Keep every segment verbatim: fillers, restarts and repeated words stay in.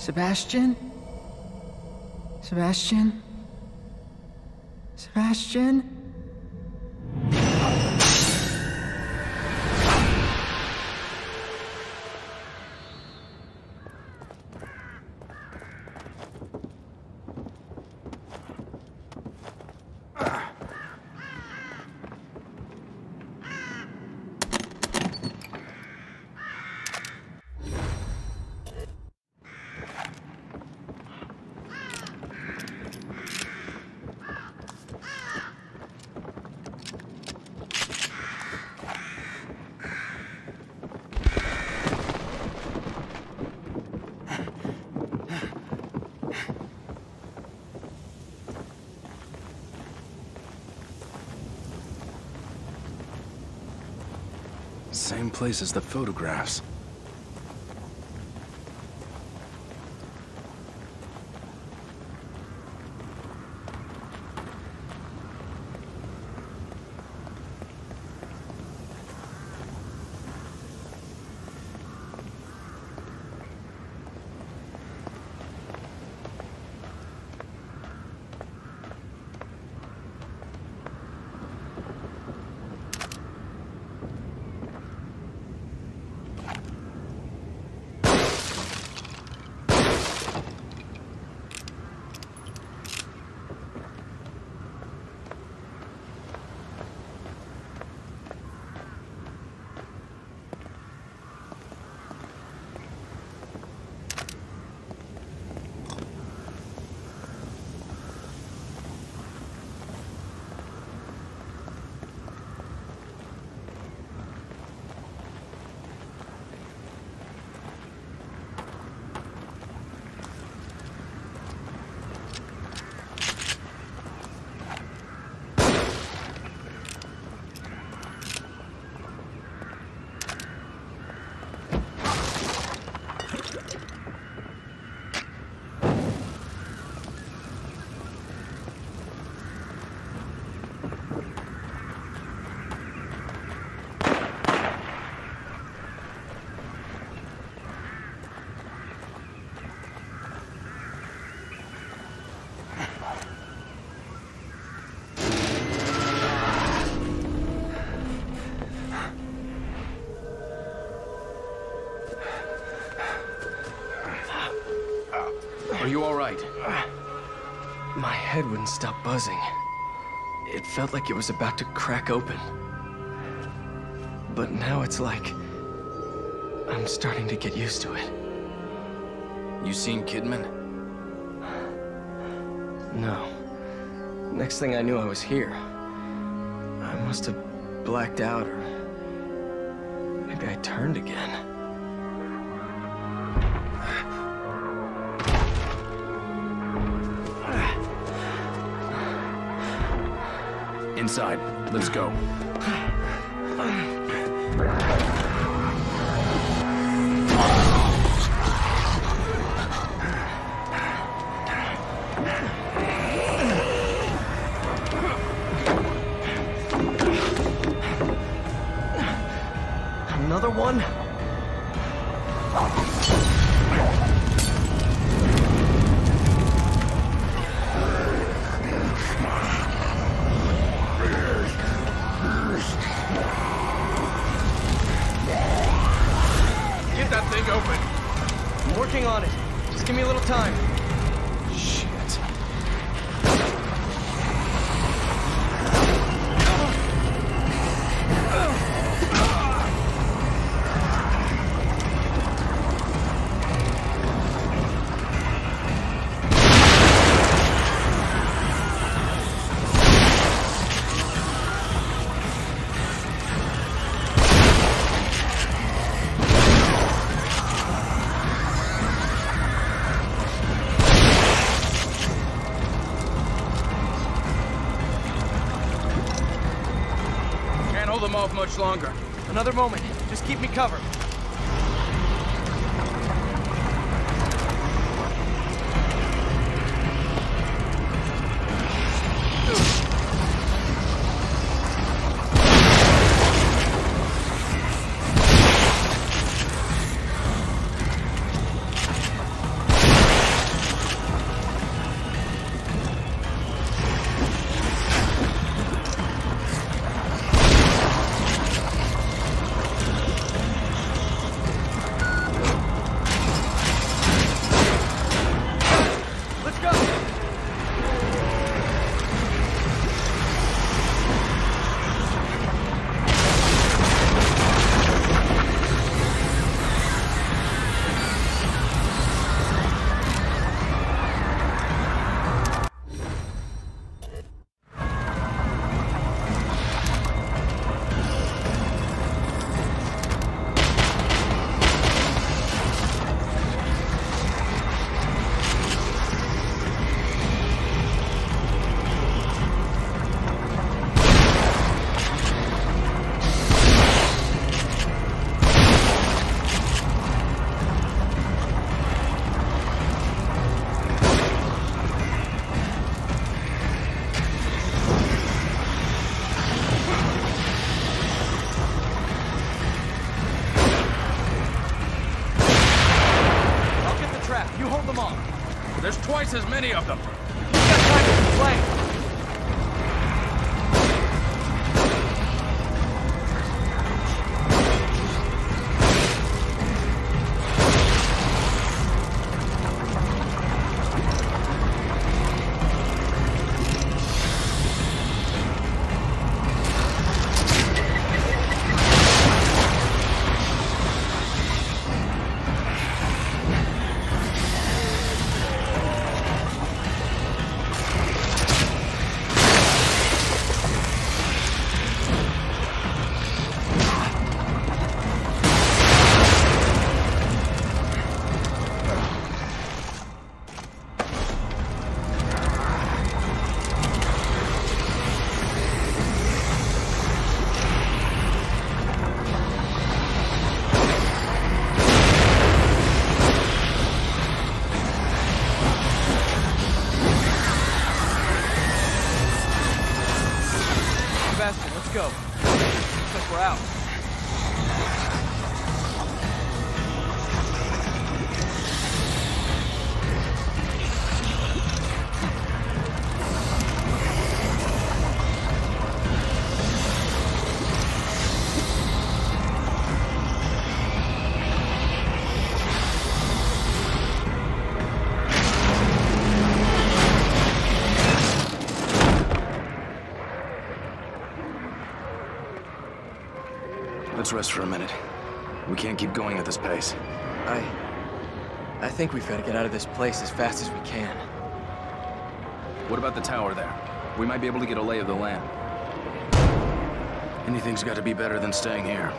Sebastian? Sebastian? Sebastian? Same place as the photographs. Are you all right? My head wouldn't stop buzzing. It felt like it was about to crack open. But now it's like I'm starting to get used to it. You seen Kidman? No. Next thing I knew, I was here. I must have blacked out, or maybe I turned again. Inside. Let's go. Another one? Get that thing open. I'm working on it. Just give me a little time. Shit. Can't hold them off much longer. Another moment. Just keep me covered. twice as many of them. We got time to play. Let's go. Looks like we're out. Let's rest for a minute. We can't keep going at this pace. I... I think we've got to get out of this place as fast as we can. What about the tower there? We might be able to get a lay of the land. Anything's got to be better than staying here.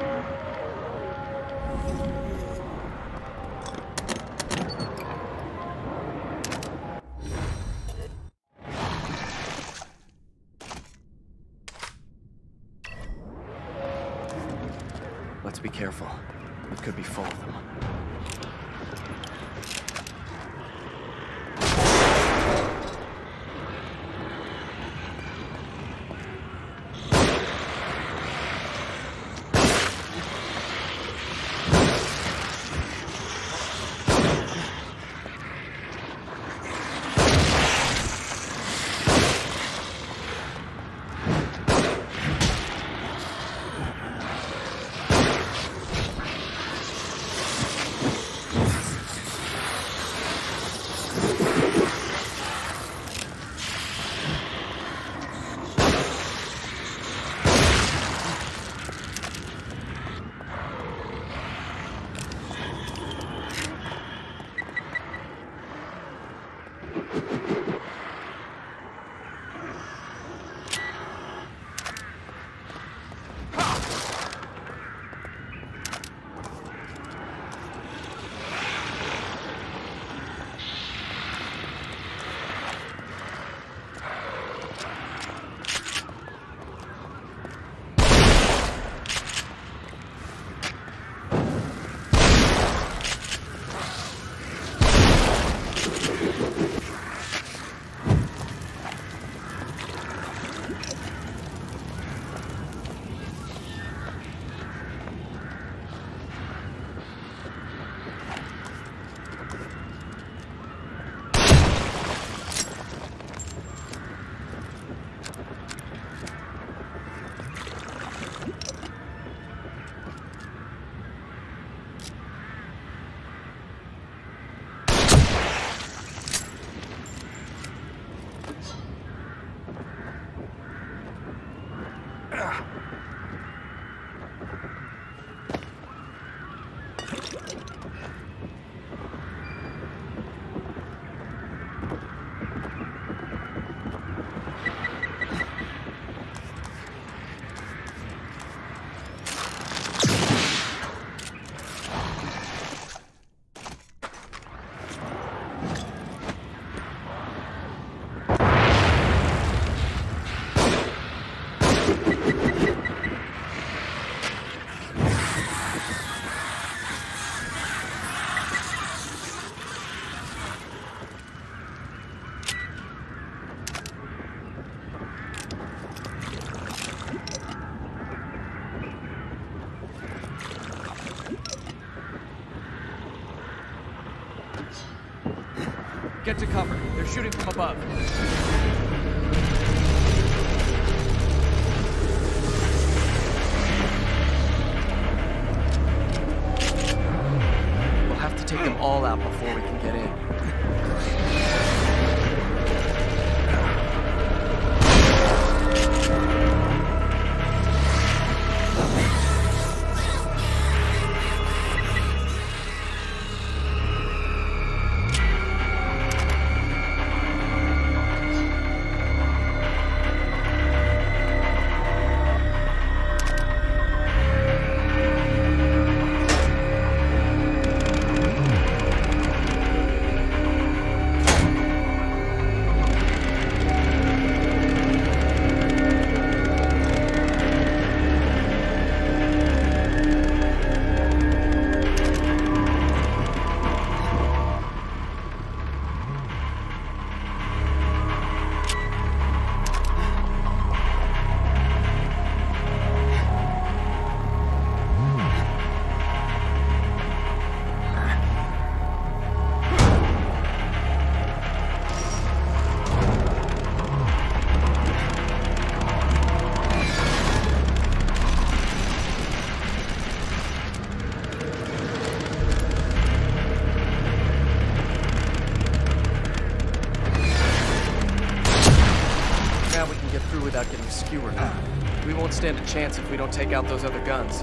Let's be careful. It could be full of them. Get to cover. They're shooting from above. We'll have to take them all out before we can get in. Without getting skewered. We won't stand a chance if we don't take out those other guns.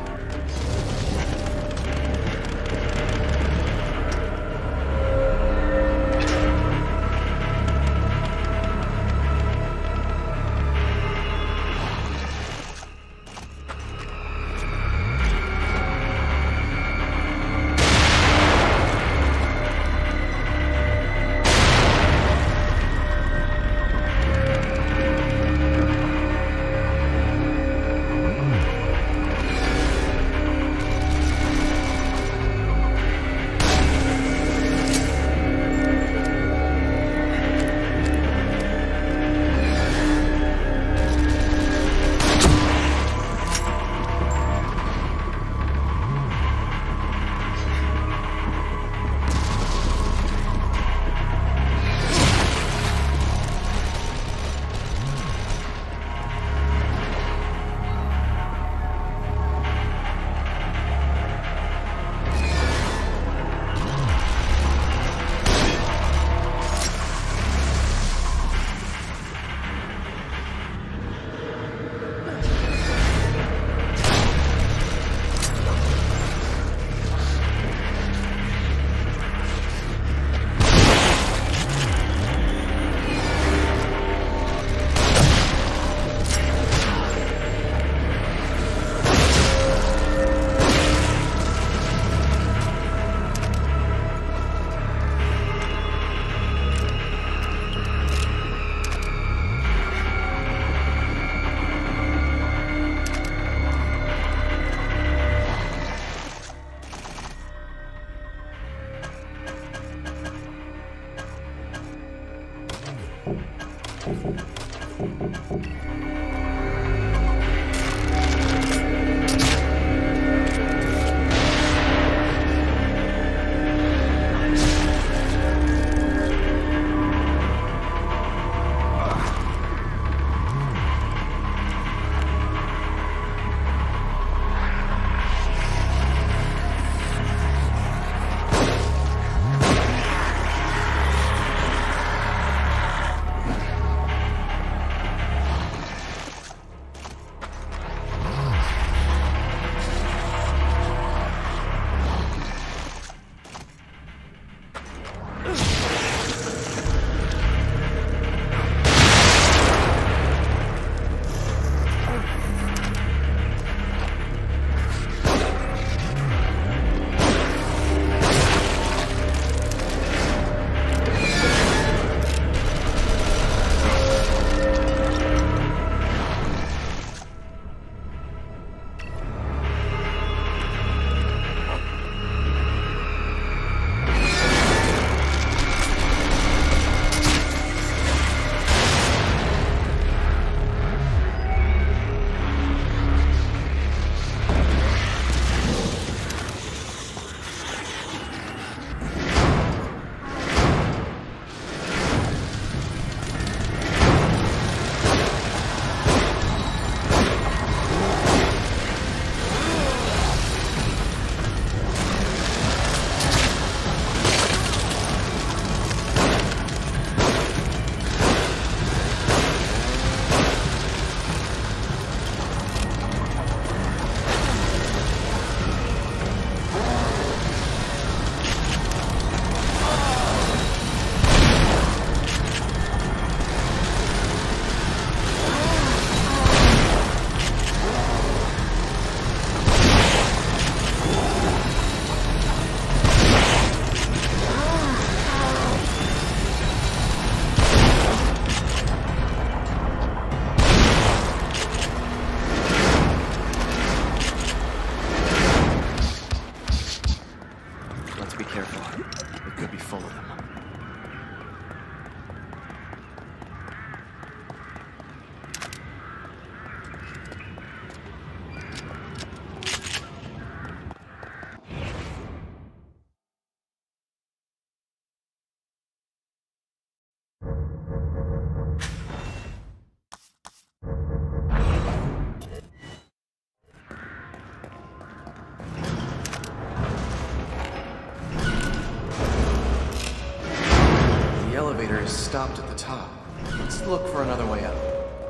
elevator is stopped at the top. Let's look for another way up.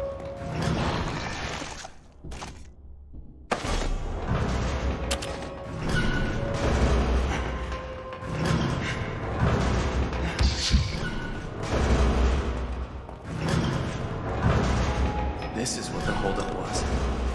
This is what the holdup was.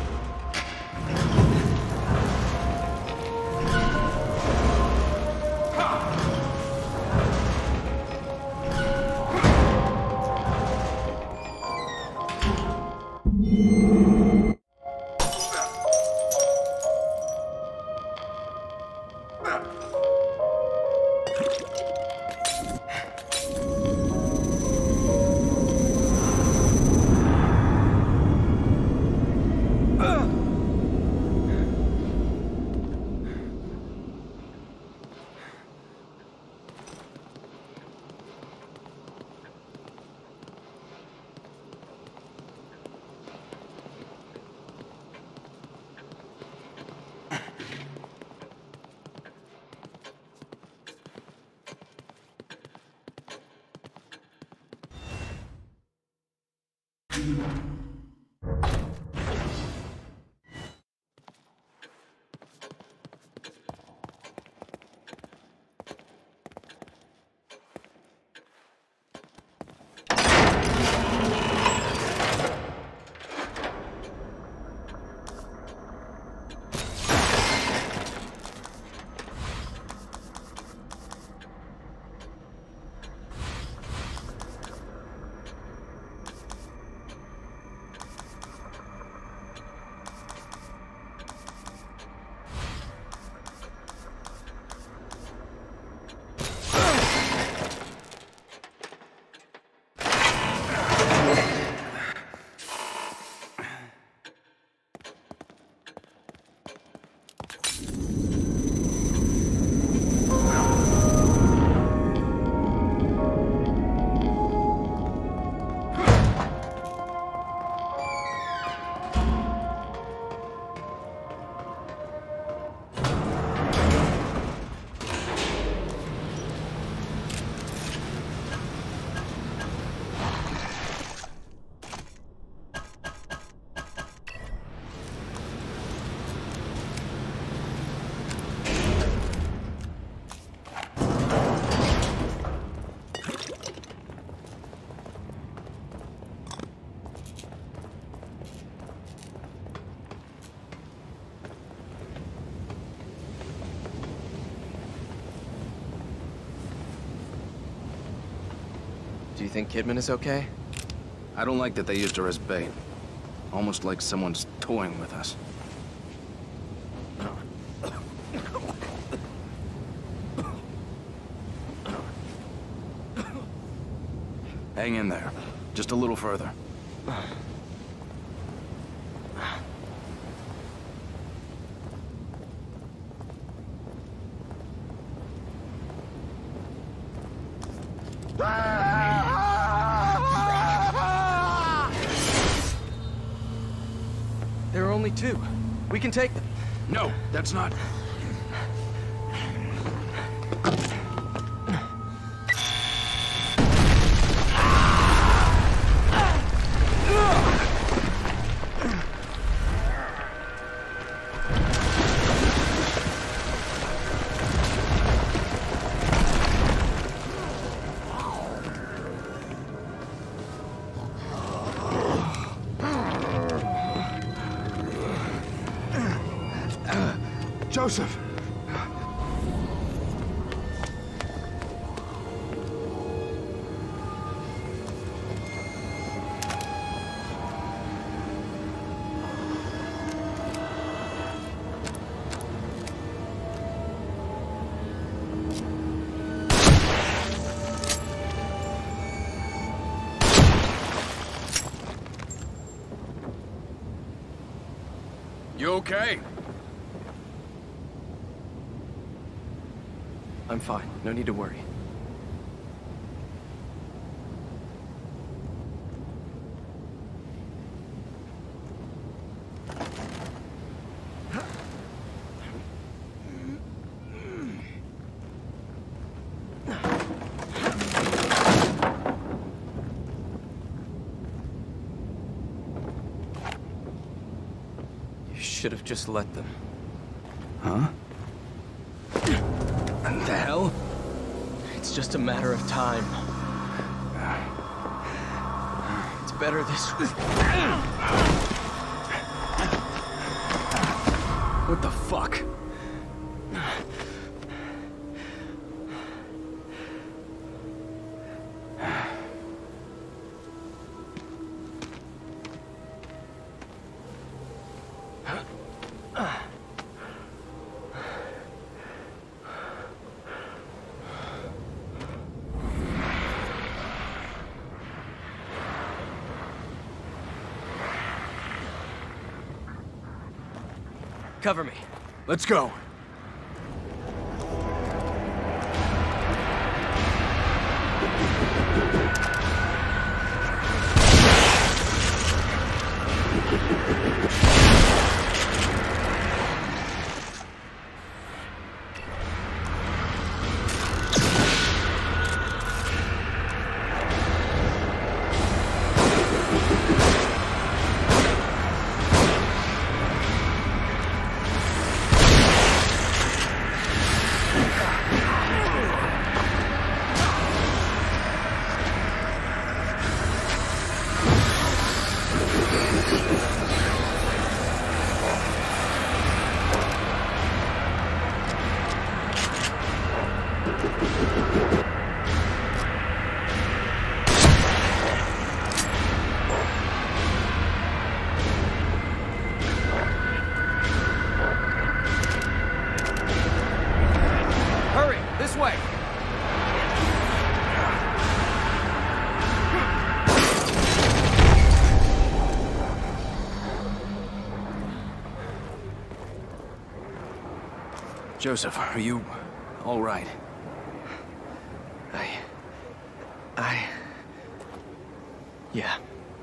Do you think Kidman is okay? I don't like that they used her as bait. Almost like someone's toying with us. Hang in there. Just a little further. There are only two. We can take them. No, that's not... Joseph! You okay? I'm fine. No need to worry. Just let them. Huh? What the hell? It's just a matter of time. It's better this way. What the fuck? Cover me. Let's go. Joseph, are you all right? I... I... Yeah.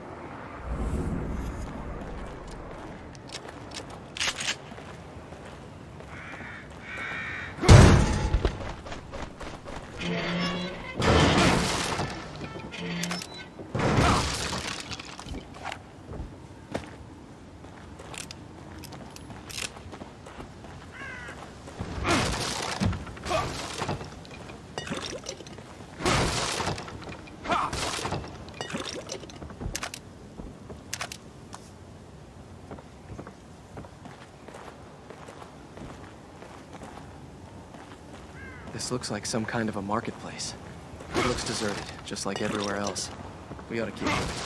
This looks like some kind of a marketplace. It looks deserted, just like everywhere else. We ought to keep moving.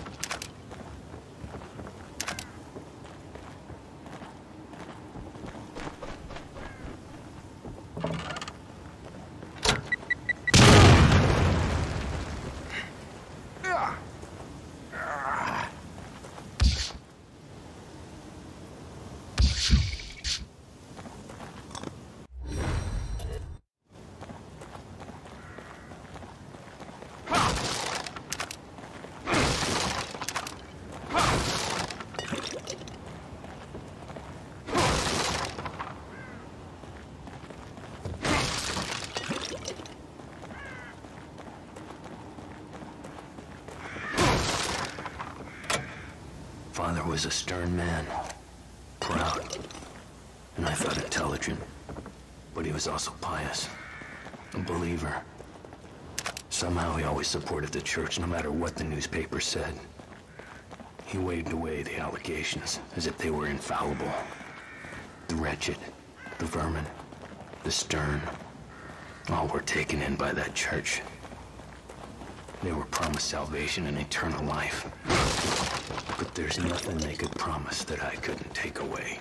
Father was a stern man, proud, and I thought intelligent, but he was also pious, a believer. Somehow he always supported the church no matter what the newspaper said. He waved away the allegations as if they were infallible. The wretched, the vermin, the stern, all were taken in by that church. They were promised salvation and eternal life. But there's nothing they could promise that I couldn't take away.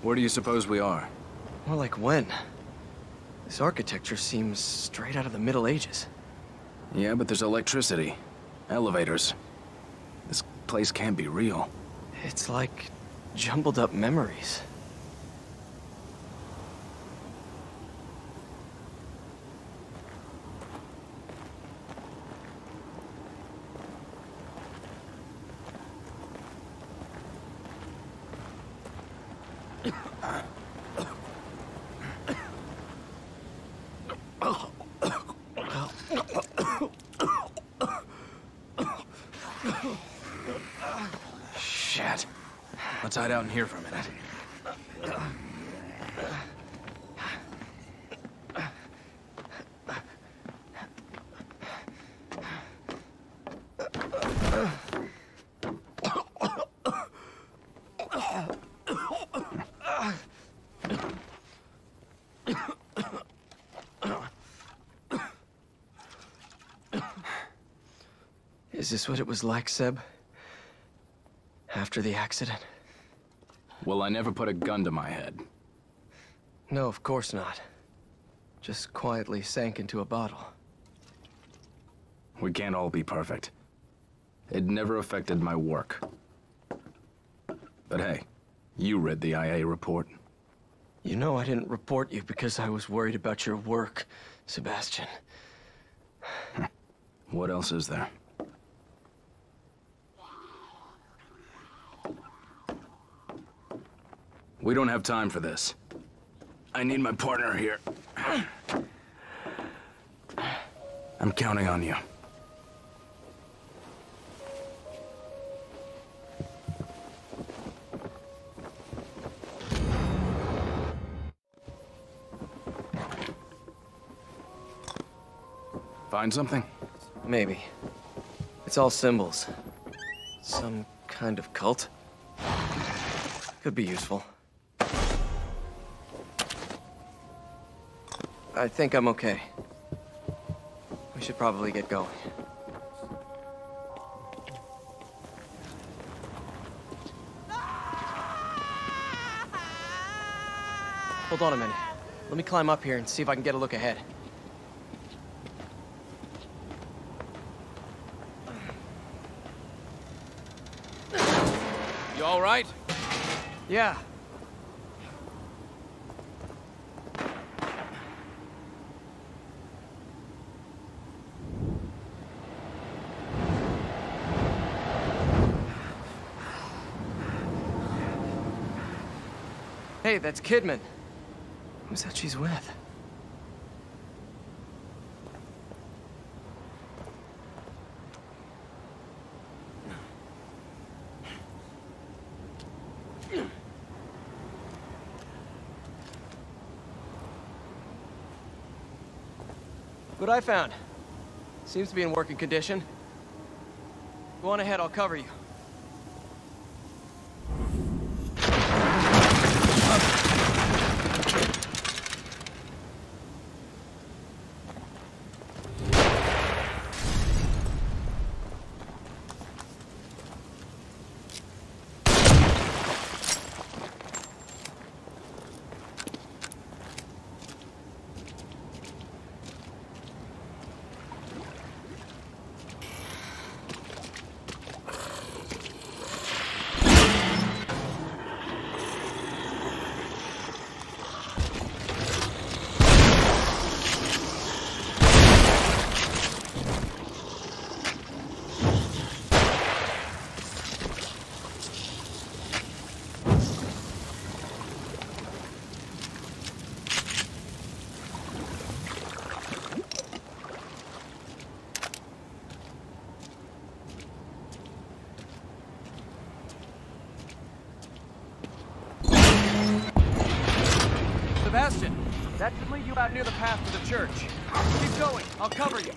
Where do you suppose we are? More like when? This architecture seems straight out of the Middle Ages. Yeah, but there's electricity. Elevators. This place can't be real. It's like jumbled up memories. Shit. Let's hide out in here for a minute. Is this what it was like, Seb? After the accident? Well, I never put a gun to my head. No, of course not. Just quietly sank into a bottle. We can't all be perfect. It never affected my work. But hey, you read the I A report. You know I didn't report you because I was worried about your work, Sebastian. What else is there? We don't have time for this. I need my partner here. I'm counting on you. Find something? Maybe. It's all symbols. Some kind of cult. Could be useful. I think I'm okay. We should probably get going. Hold on a minute. Let me climb up here and see if I can get a look ahead. You all right? Yeah. Hey, that's Kidman. Who's that she's with? What I found. Seems to be in working condition. Go on ahead, I'll cover you. Sebastian, that should lead you out near the path to the church. Keep going, I'll cover you.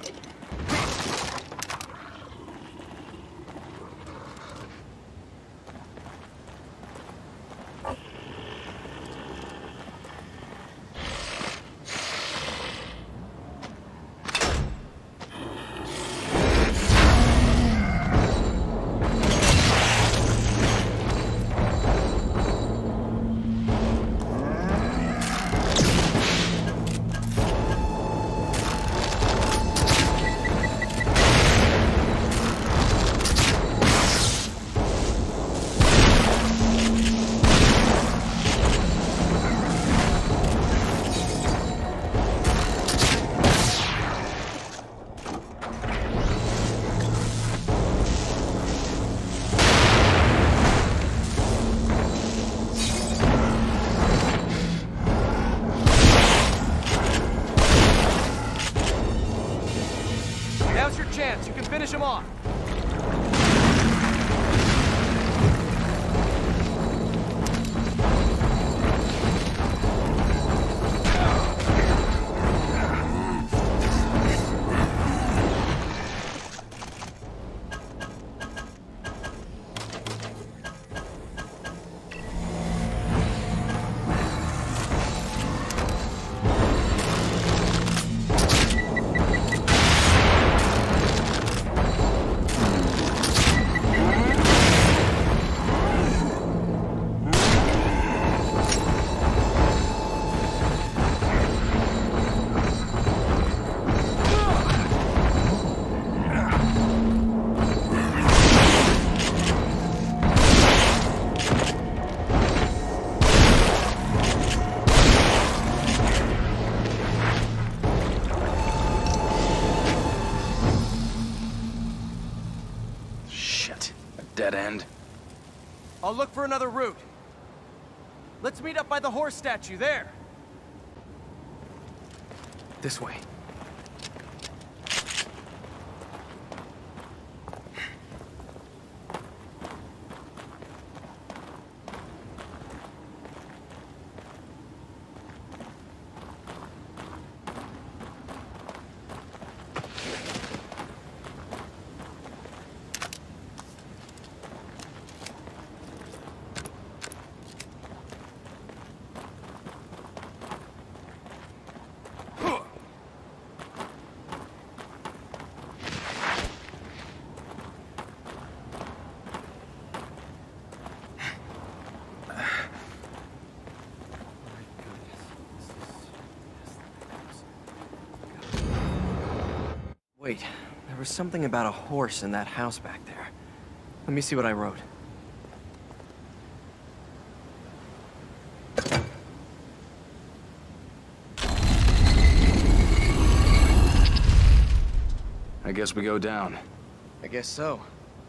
finish him off. Dead end. I'll look for another route. Let's meet up by the horse statue there. This way. Wait, there was something about a horse in that house back there. Let me see what I wrote. I guess we go down. I guess so.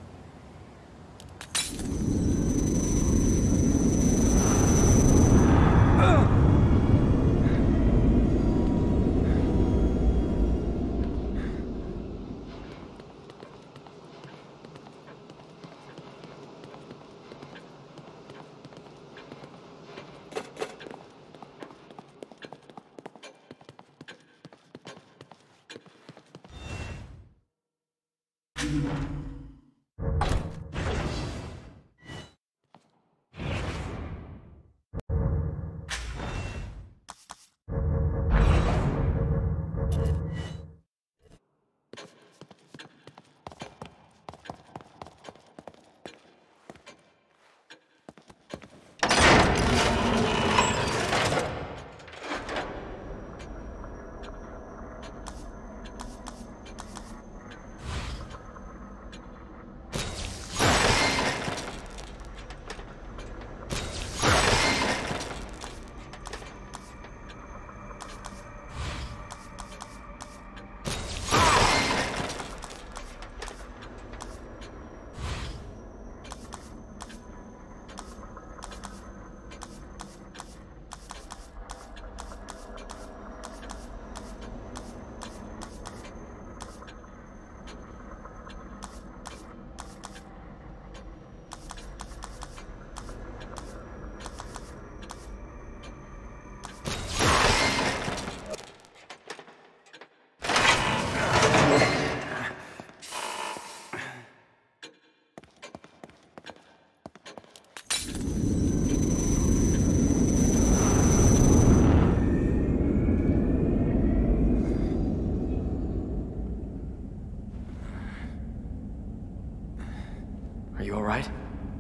Are you all right?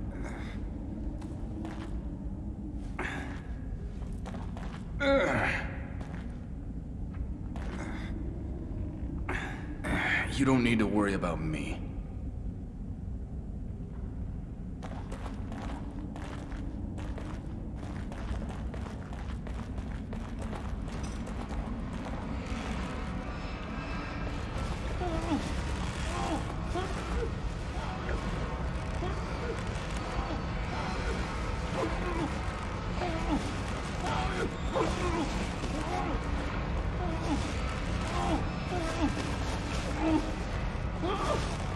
You don't need to worry about me. Oh!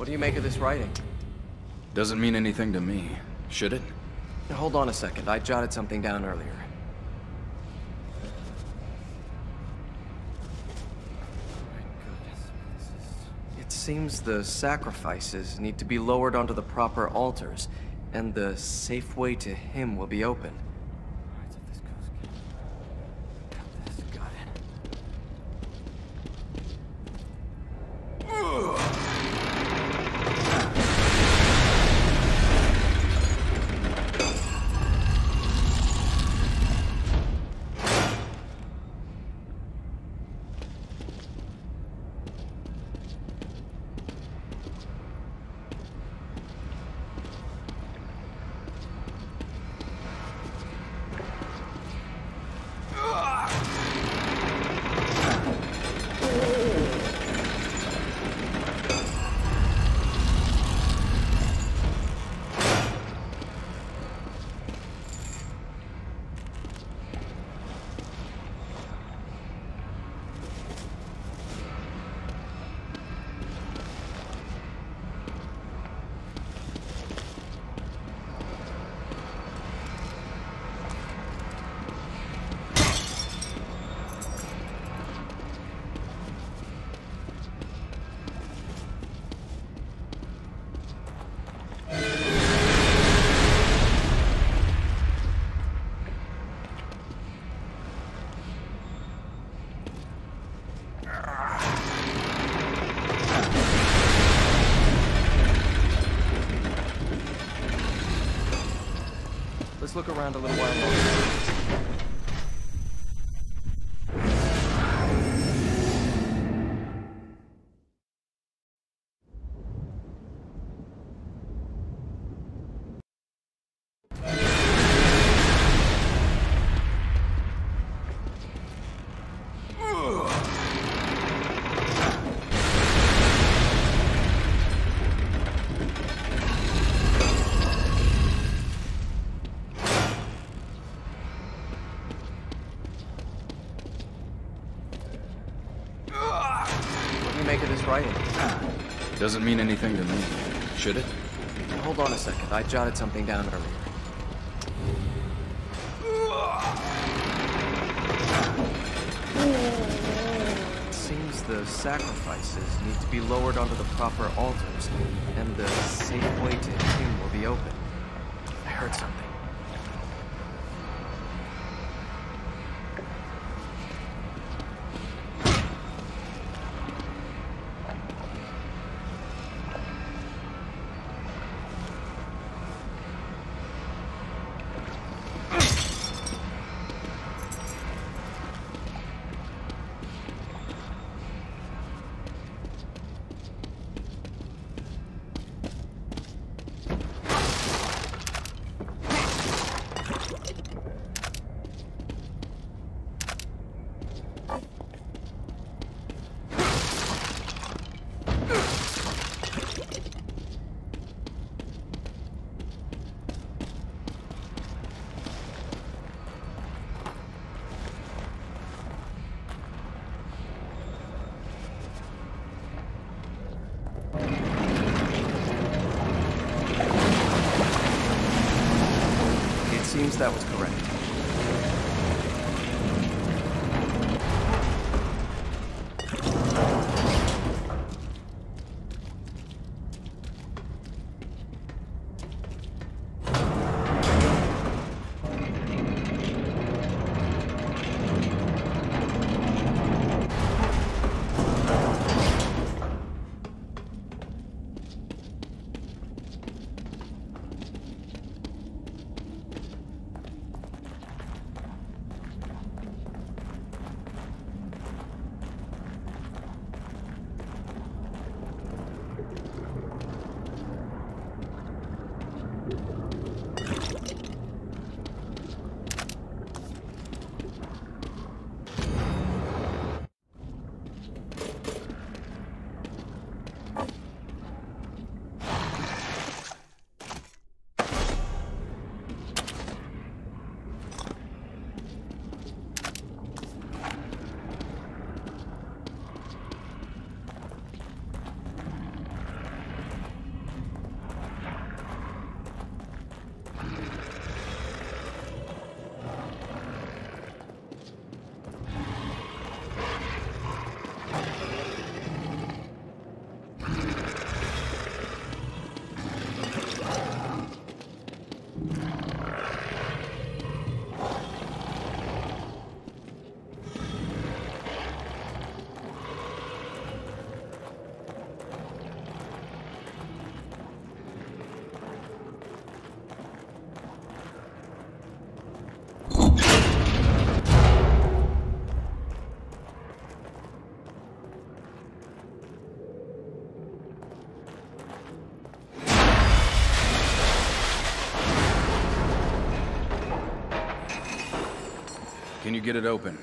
What do you make of this writing? Doesn't mean anything to me, should it? Now, hold on a second. I jotted something down earlier. It seems the sacrifices need to be lowered onto the proper altars, and the safe way to him will be open. Got it. Let's look around a little while longer. Doesn't mean anything to me, should it? Hold on a second. I jotted something down earlier. It seems the sacrifices need to be lowered onto the proper altars, and the safe way to him will be open. I heard something. Seems that was correct. Can you get it open?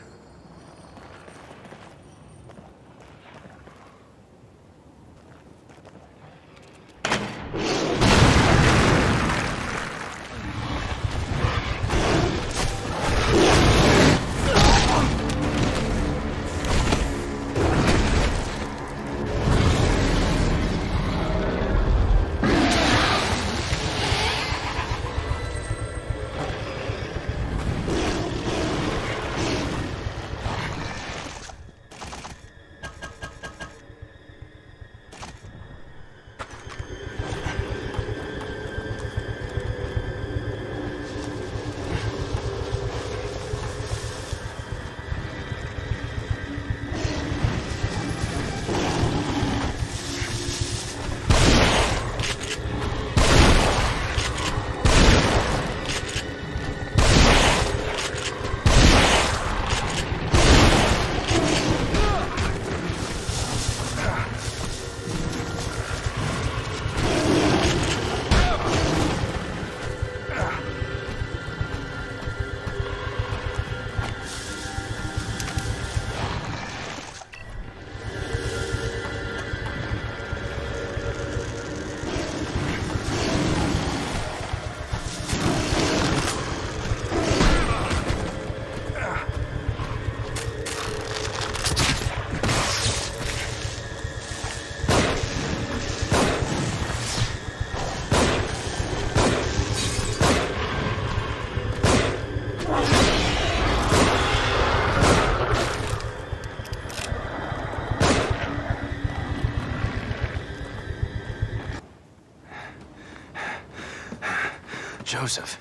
Joseph.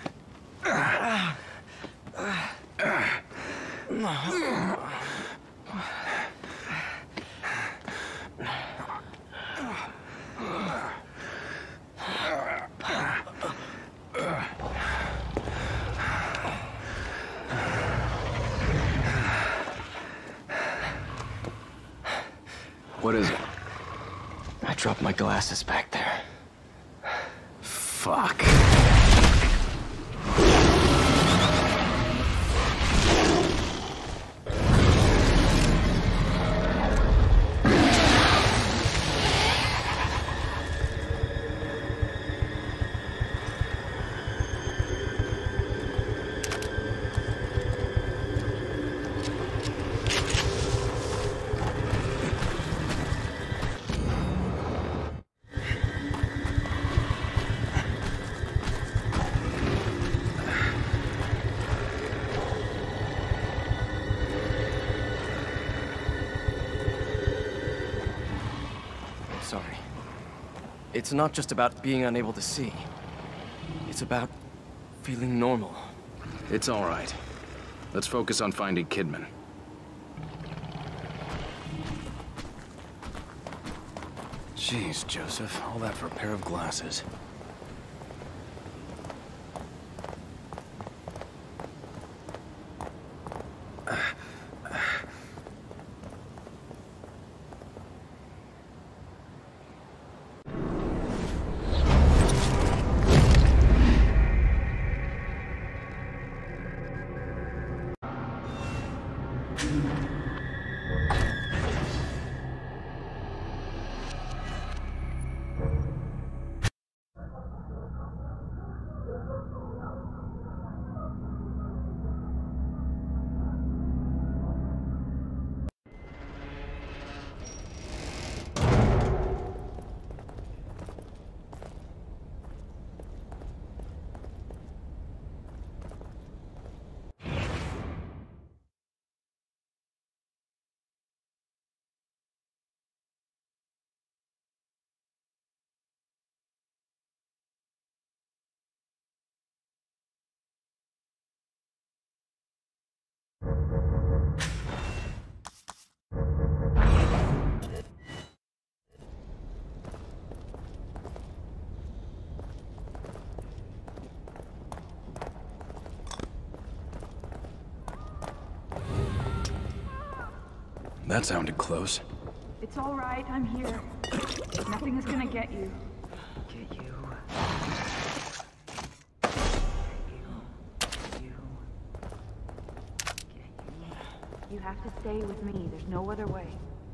What is it? I dropped my glasses back there. Fuck. Sorry. It's not just about being unable to see. It's about feeling normal. It's all right. Let's focus on finding Kidman. Jeez, Joseph. All that for a pair of glasses. That sounded close. It's all right, I'm here. Nothing is gonna get you. Get you. Get you. have to stay with me. There's no other way.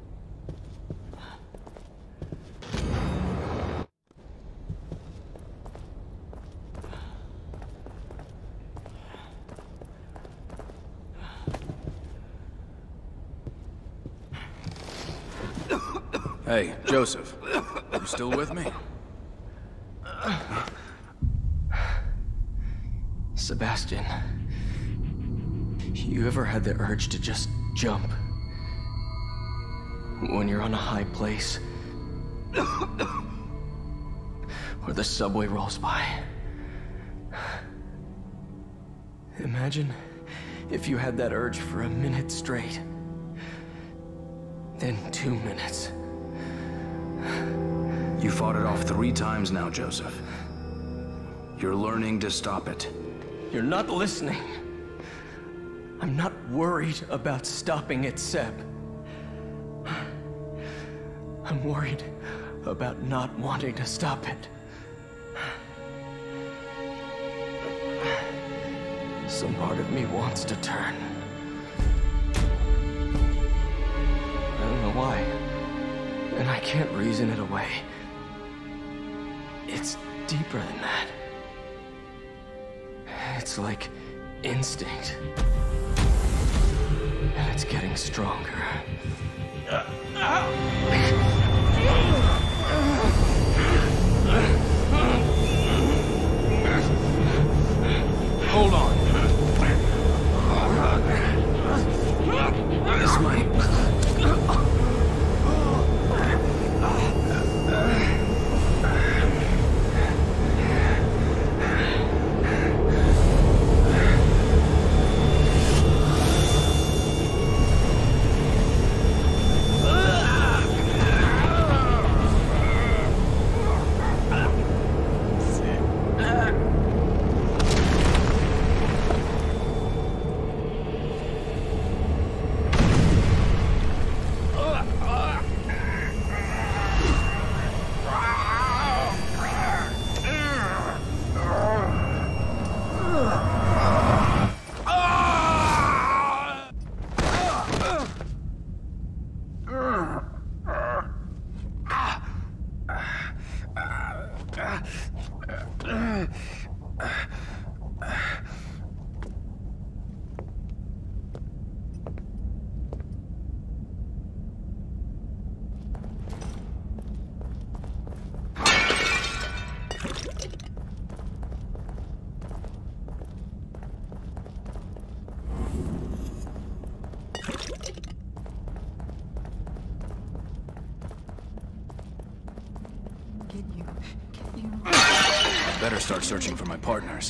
Hey, Joseph. You still with me? Sebastian, you ever had the urge to just jump? When you're on a high place? Or the subway rolls by? Imagine if you had that urge for a minute straight. Then two minutes. You fought it off three times now, Joseph. You're learning to stop it. You're not listening. I'm not worried about stopping it, Seb. I'm worried about not wanting to stop it. Some part of me wants to turn. I don't know why. And I can't reason it away. It's deeper than that. It's like instinct. And it's getting stronger. Hold on. This might... Better start searching for my partners.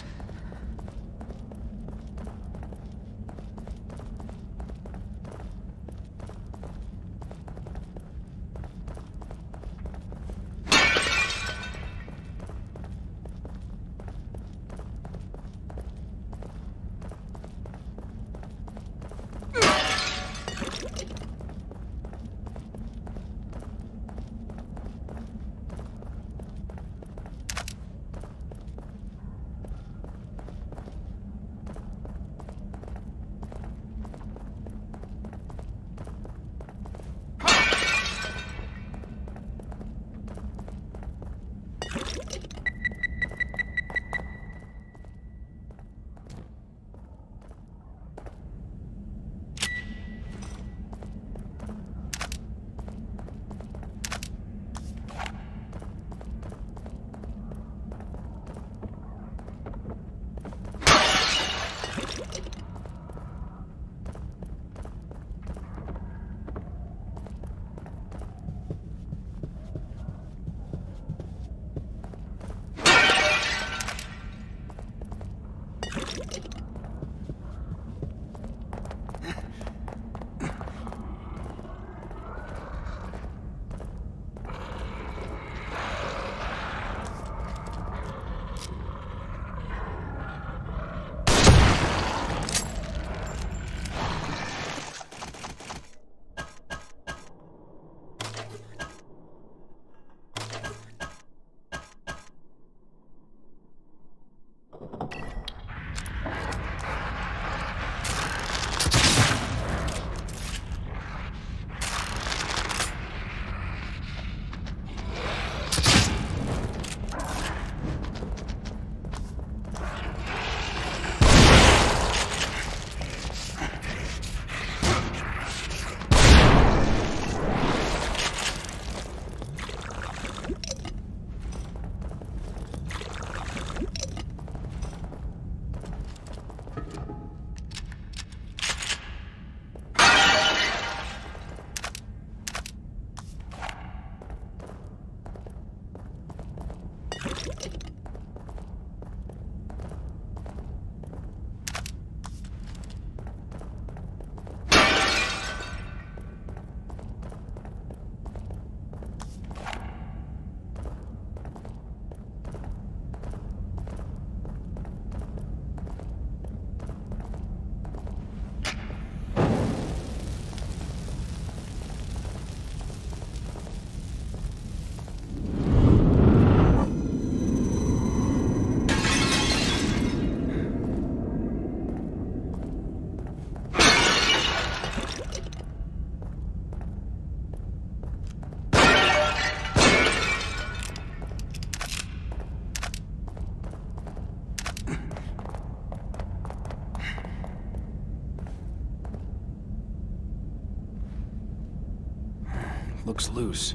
looks loose.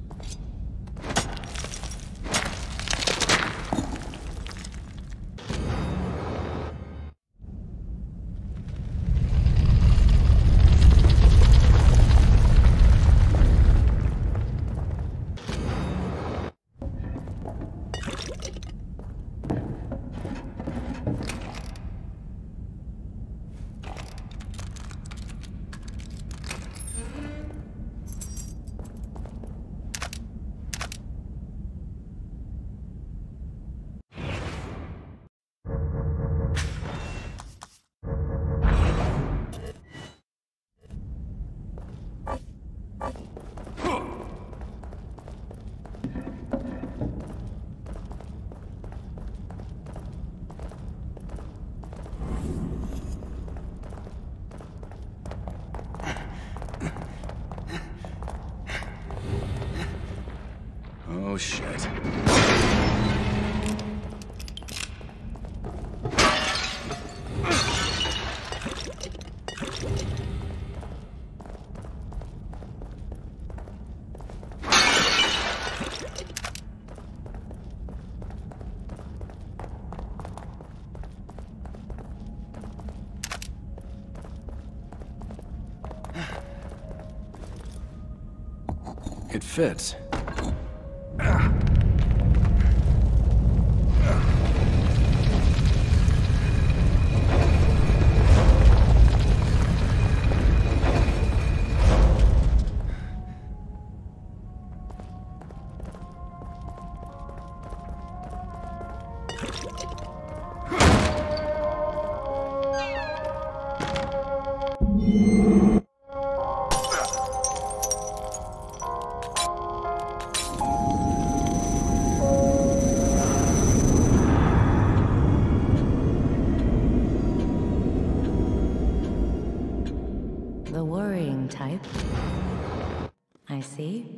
Oh, shit. It fits. The worrying type. I see.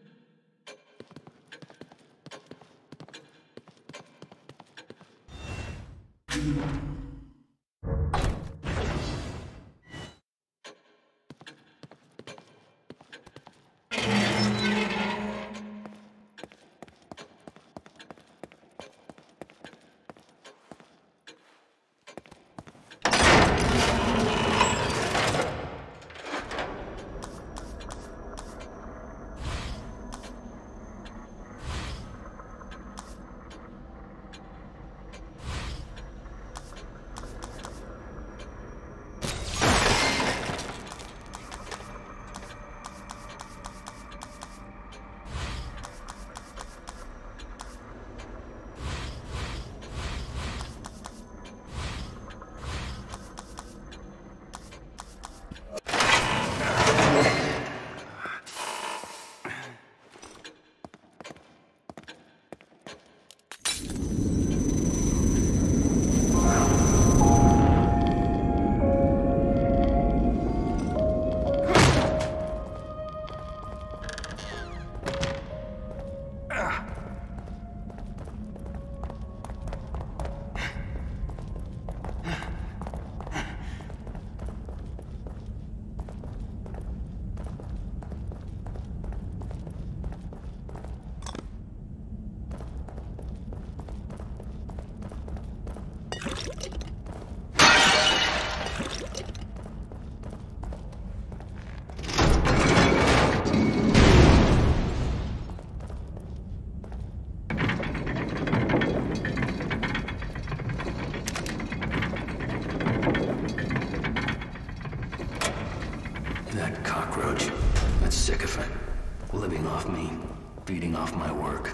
That cockroach, that sycophant, living off me, feeding off my work.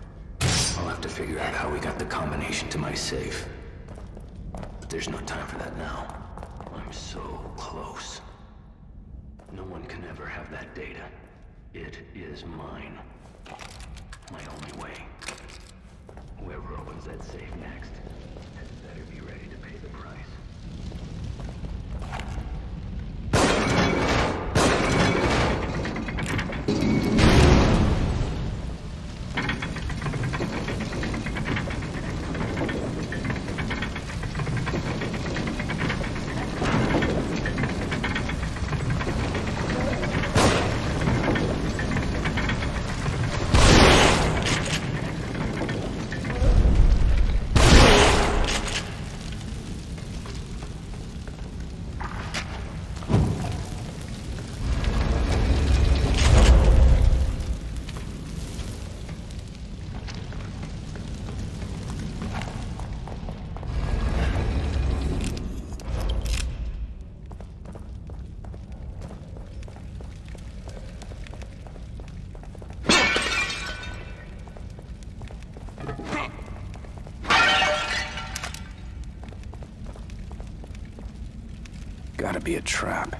I'll have to figure out how we got the combination to my safe. But there's no time for that now. I'm so close. No one can ever have that data. It is mine. My only way. Whoever opens that safe next had better be ready to pay the price. Gotta be a trap.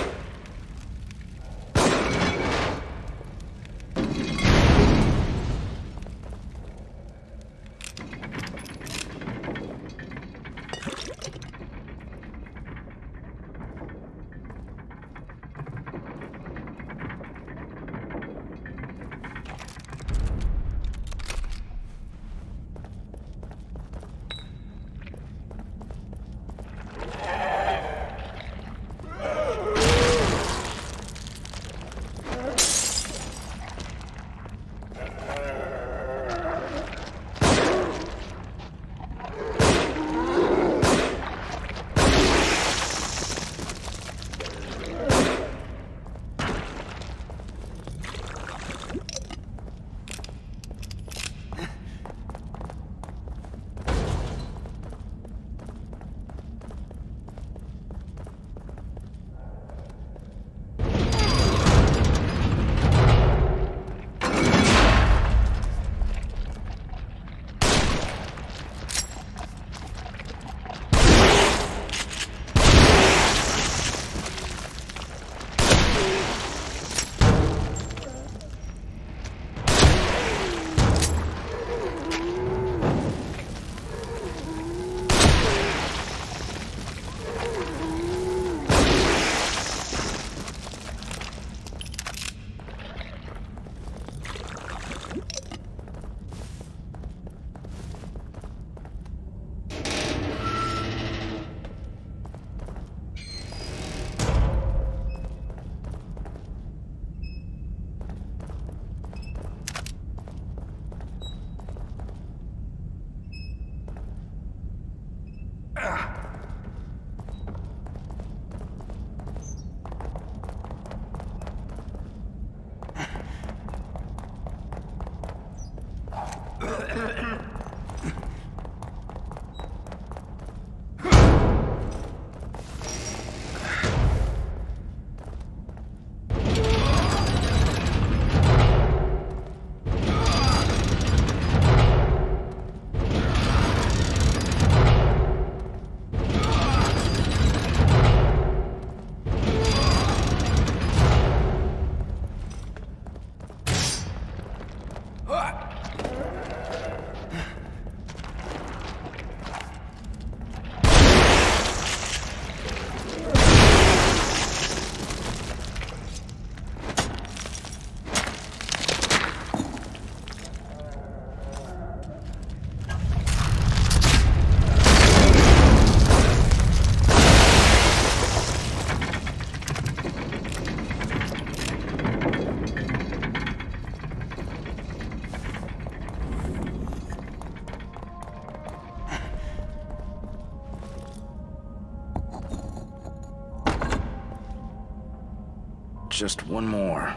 Just one more.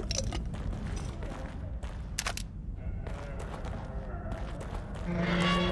Mm-hmm.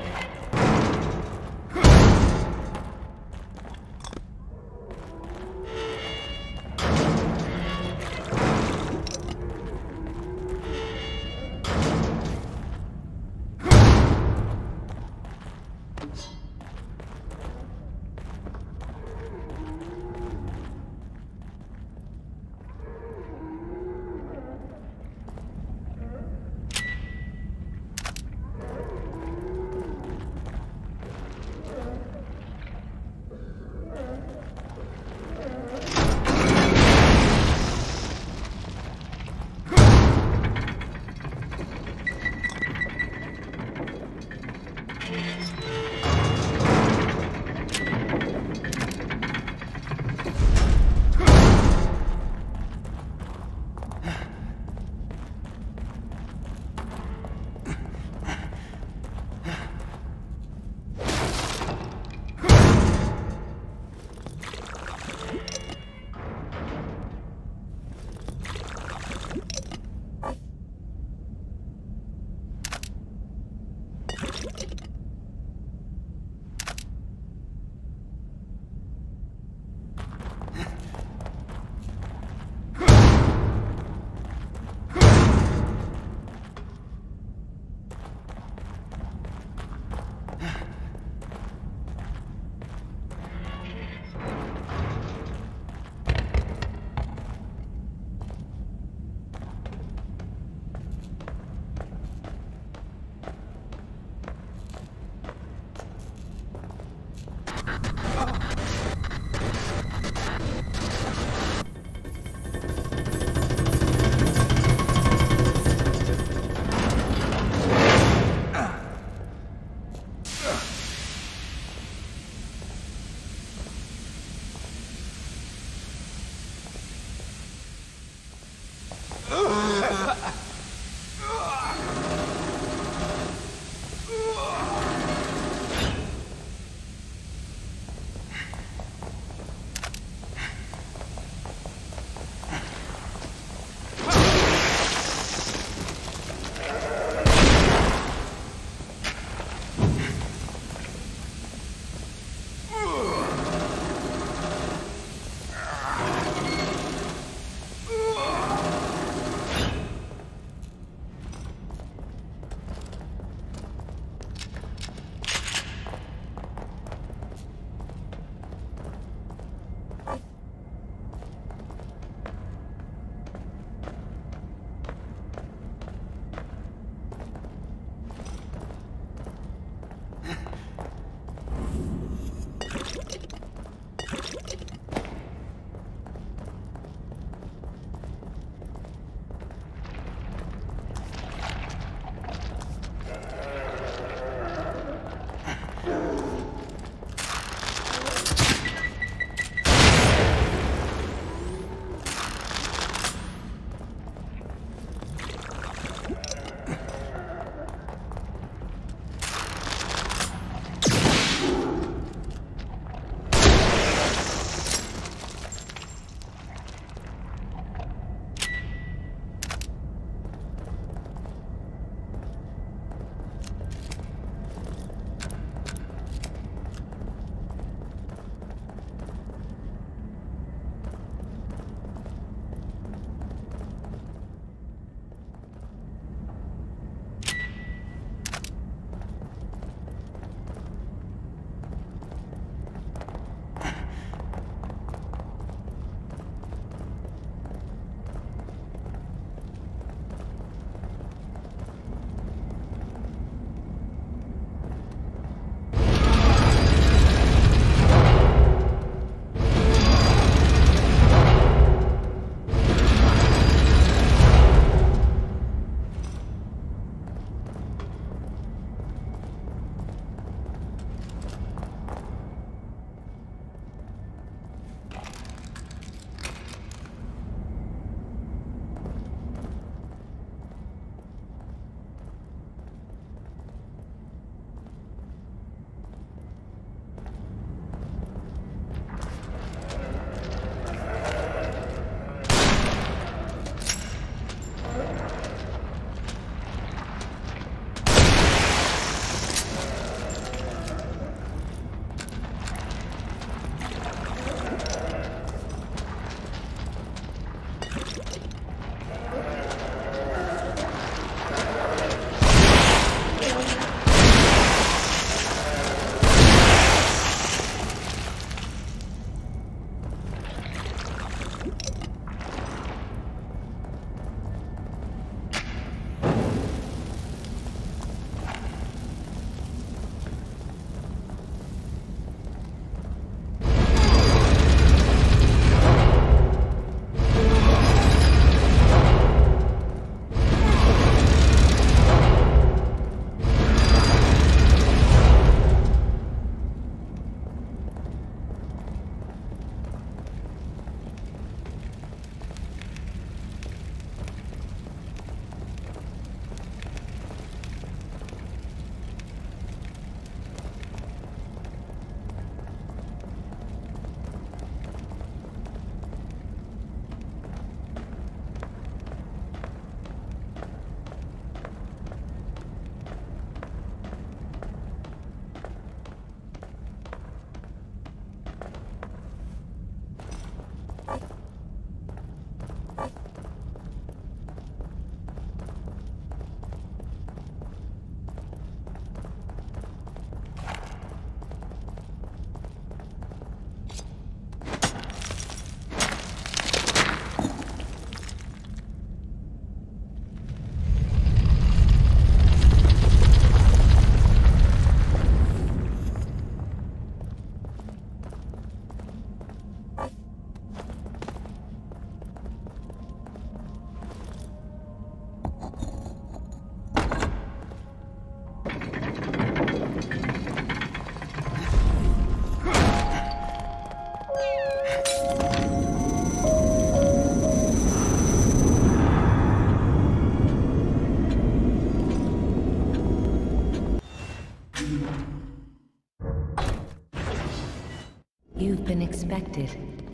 you've been expected.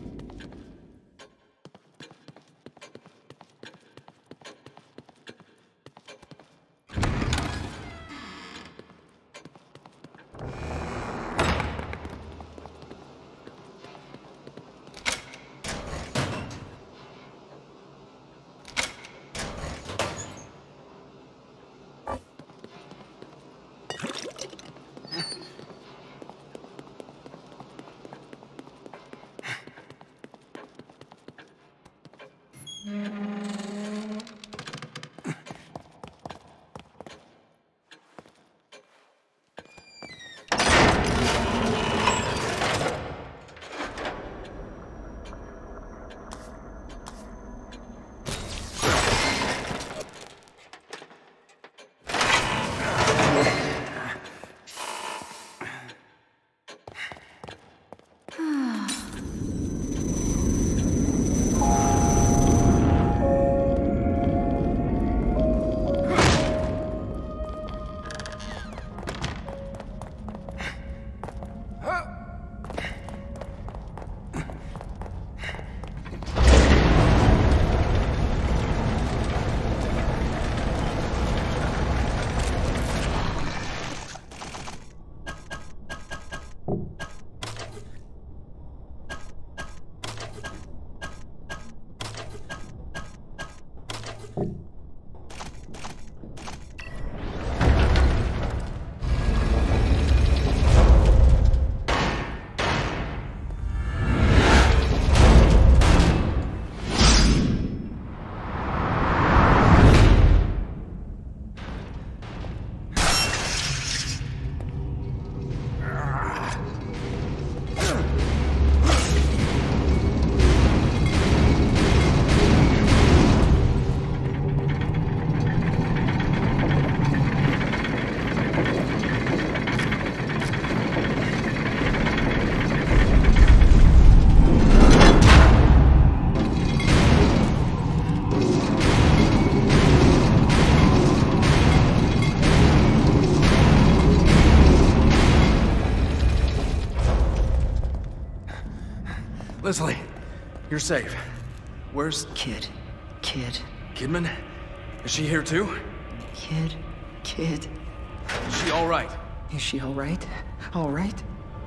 Leslie, you're safe. Where's Kid. Kid. Kidman? Is she here too? Kid. Kid. Is she all right? Is she all right? All right?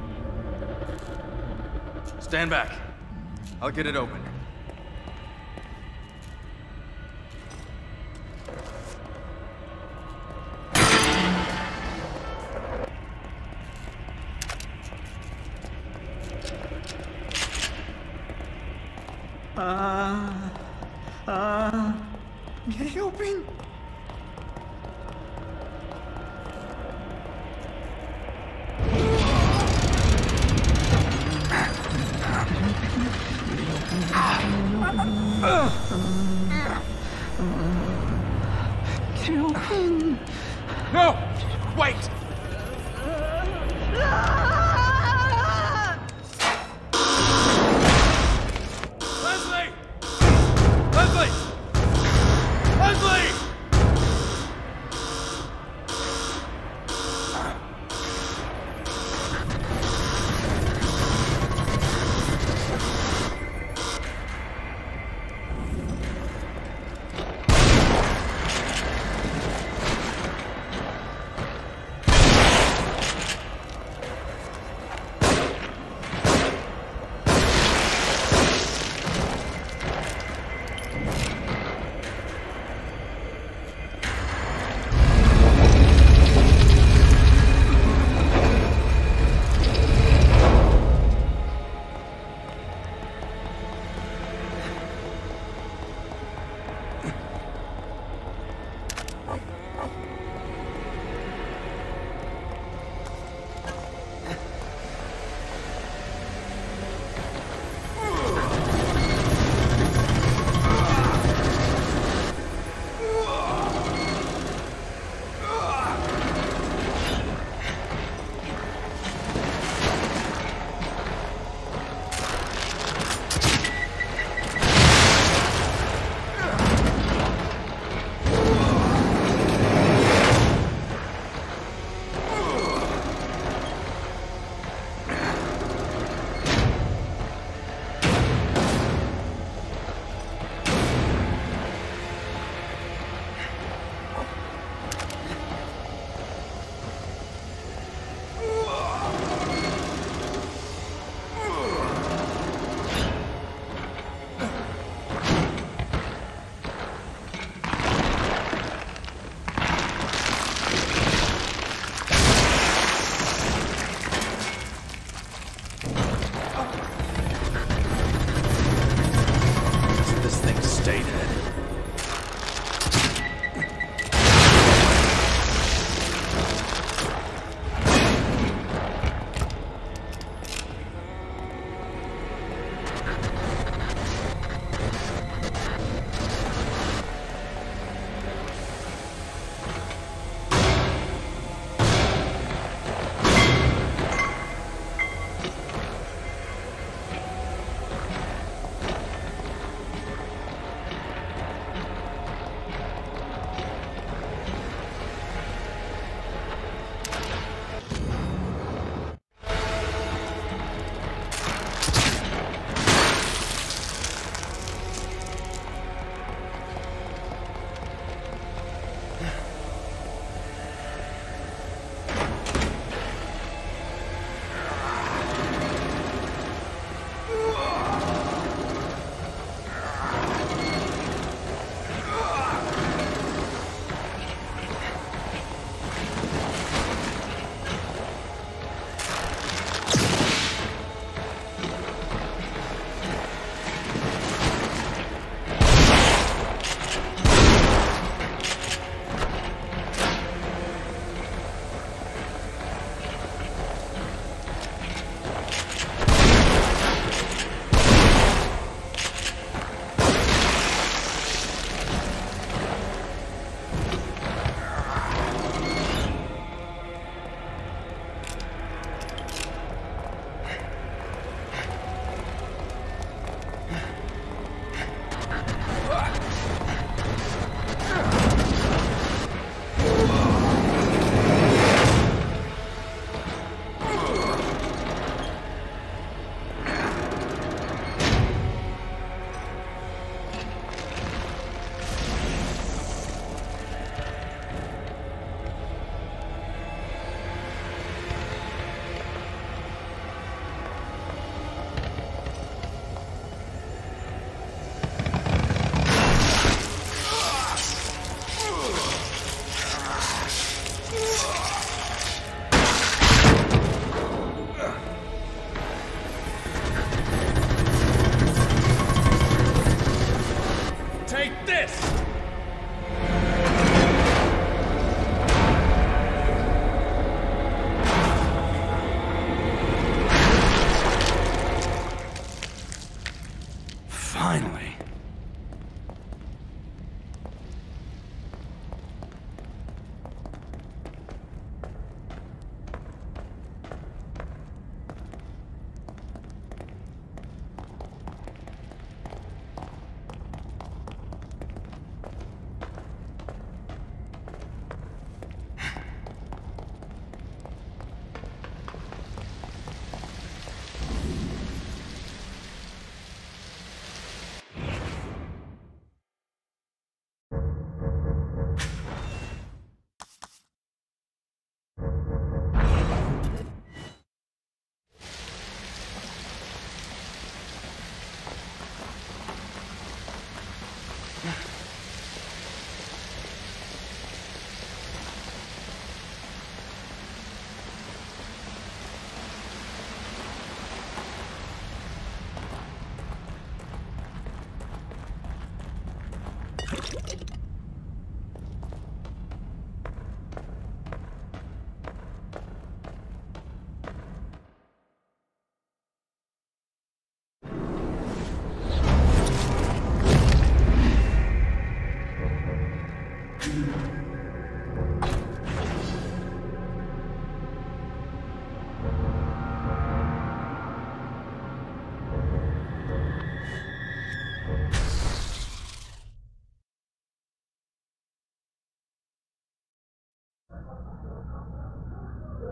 Stand back. I'll get it open. Uh, uh, get it open. Get it open. No! Wait! Leslie! Leslie! Leslie!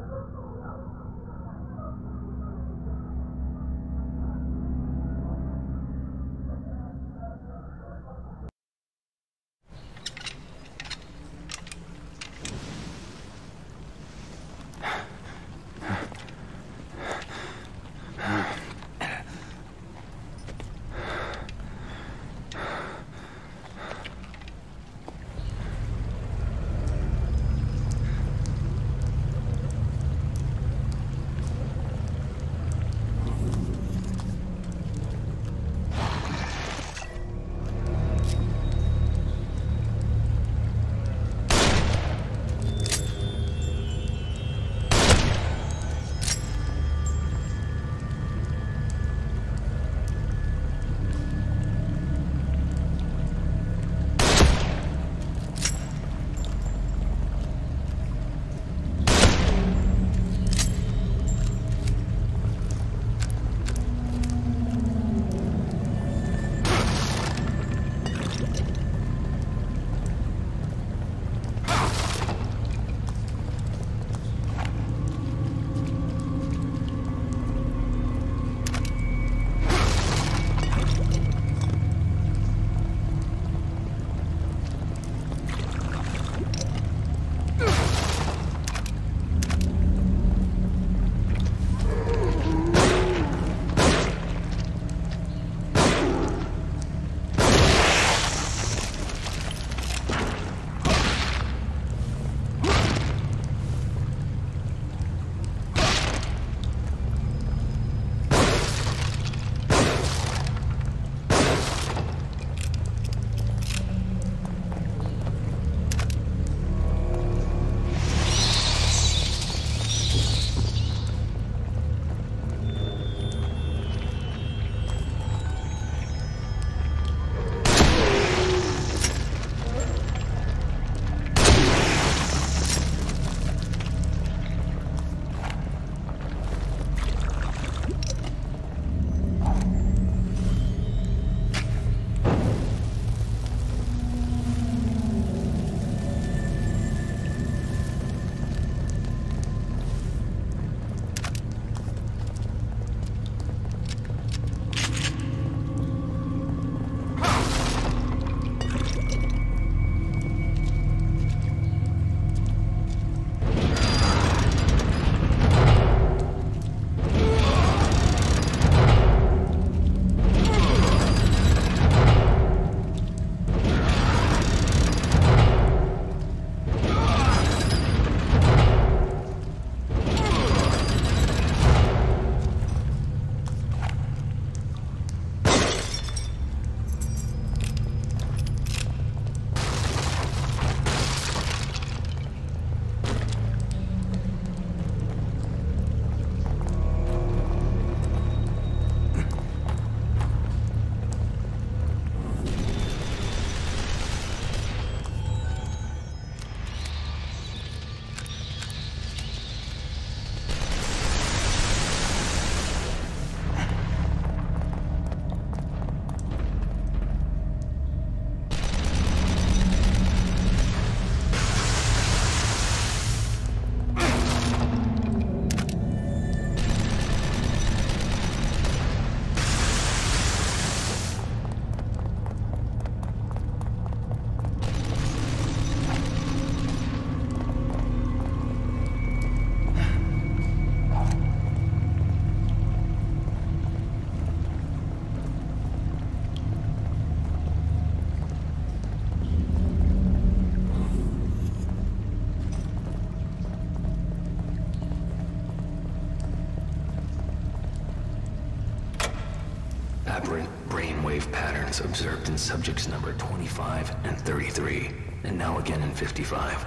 aberrant brainwave patterns observed in subjects number twenty-five and thirty-three, and now again in fifty-five.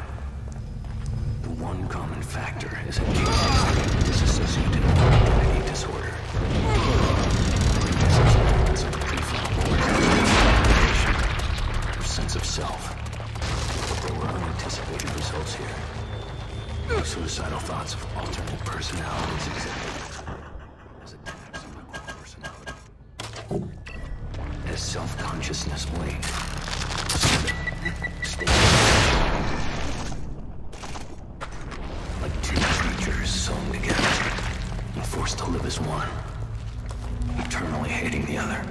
The one common factor is a case of dissociative identity disorder. Brain of prefrontal or sense of self. But there were unanticipated results here. Suicidal thoughts of alternate personalities exhibited as a difference in my core personality. As self-consciousness waned, stayed like two creatures as one, eternally hating the other.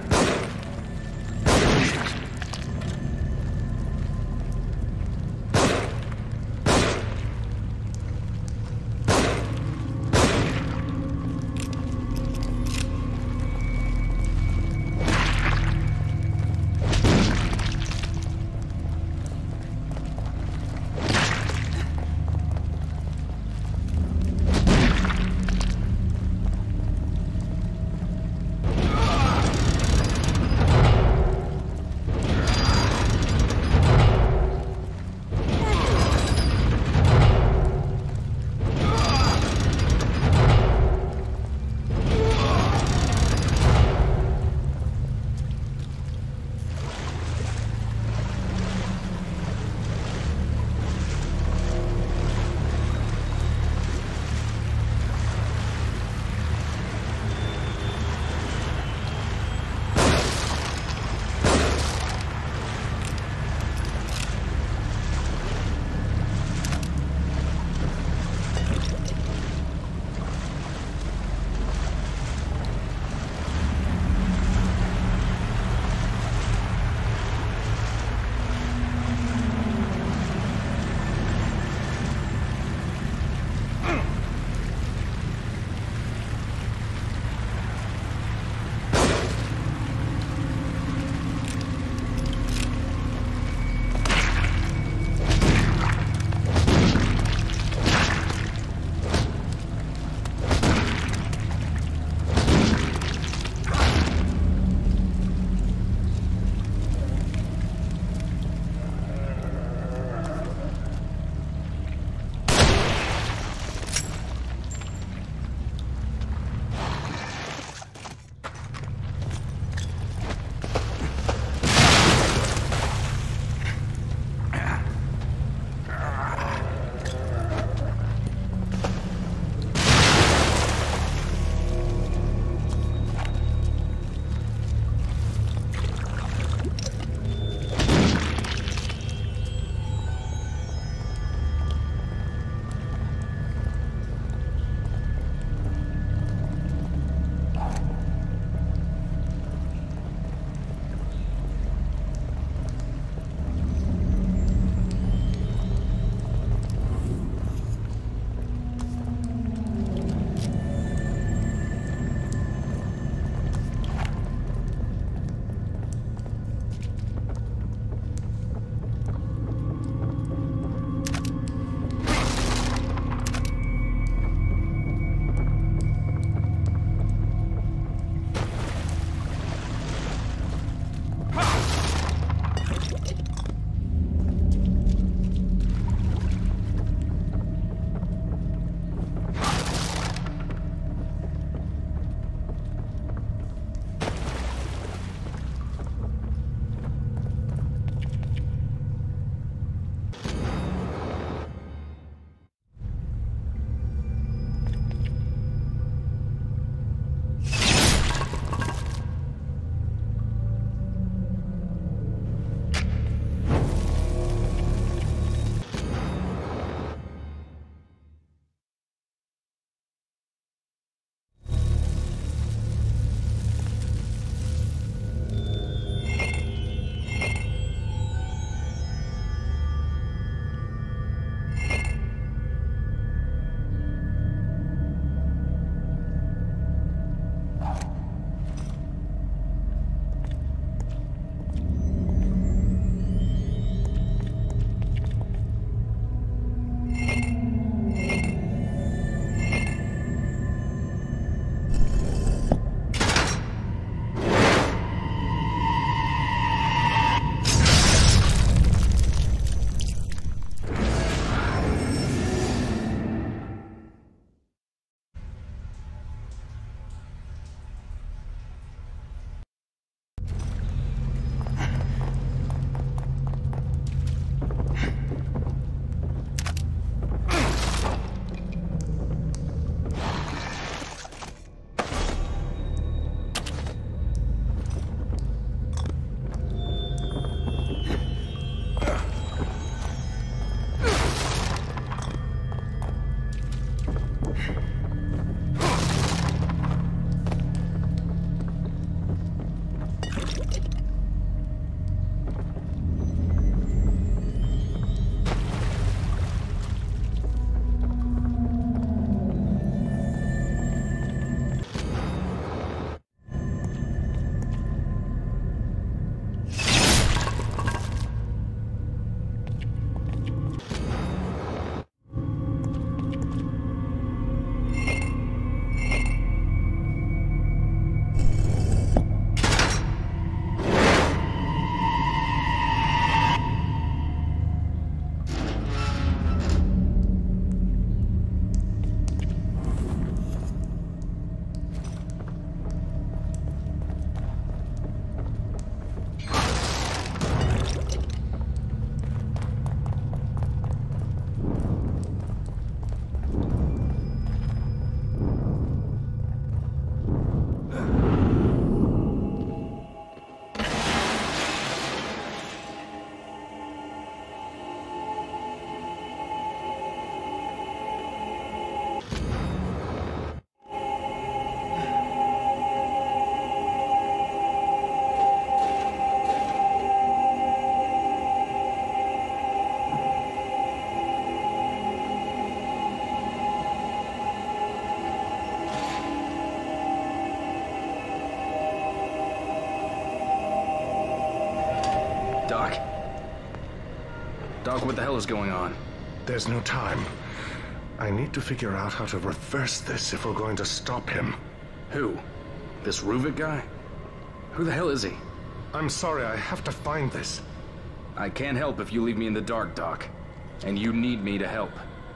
Doc. Doc, what the hell is going on? There's no time. I need to figure out how to reverse this if we're going to stop him. Who? This Ruvik guy? Who the hell is he? I'm sorry, I have to find this. I can't help if you leave me in the dark, Doc. And you need me to help.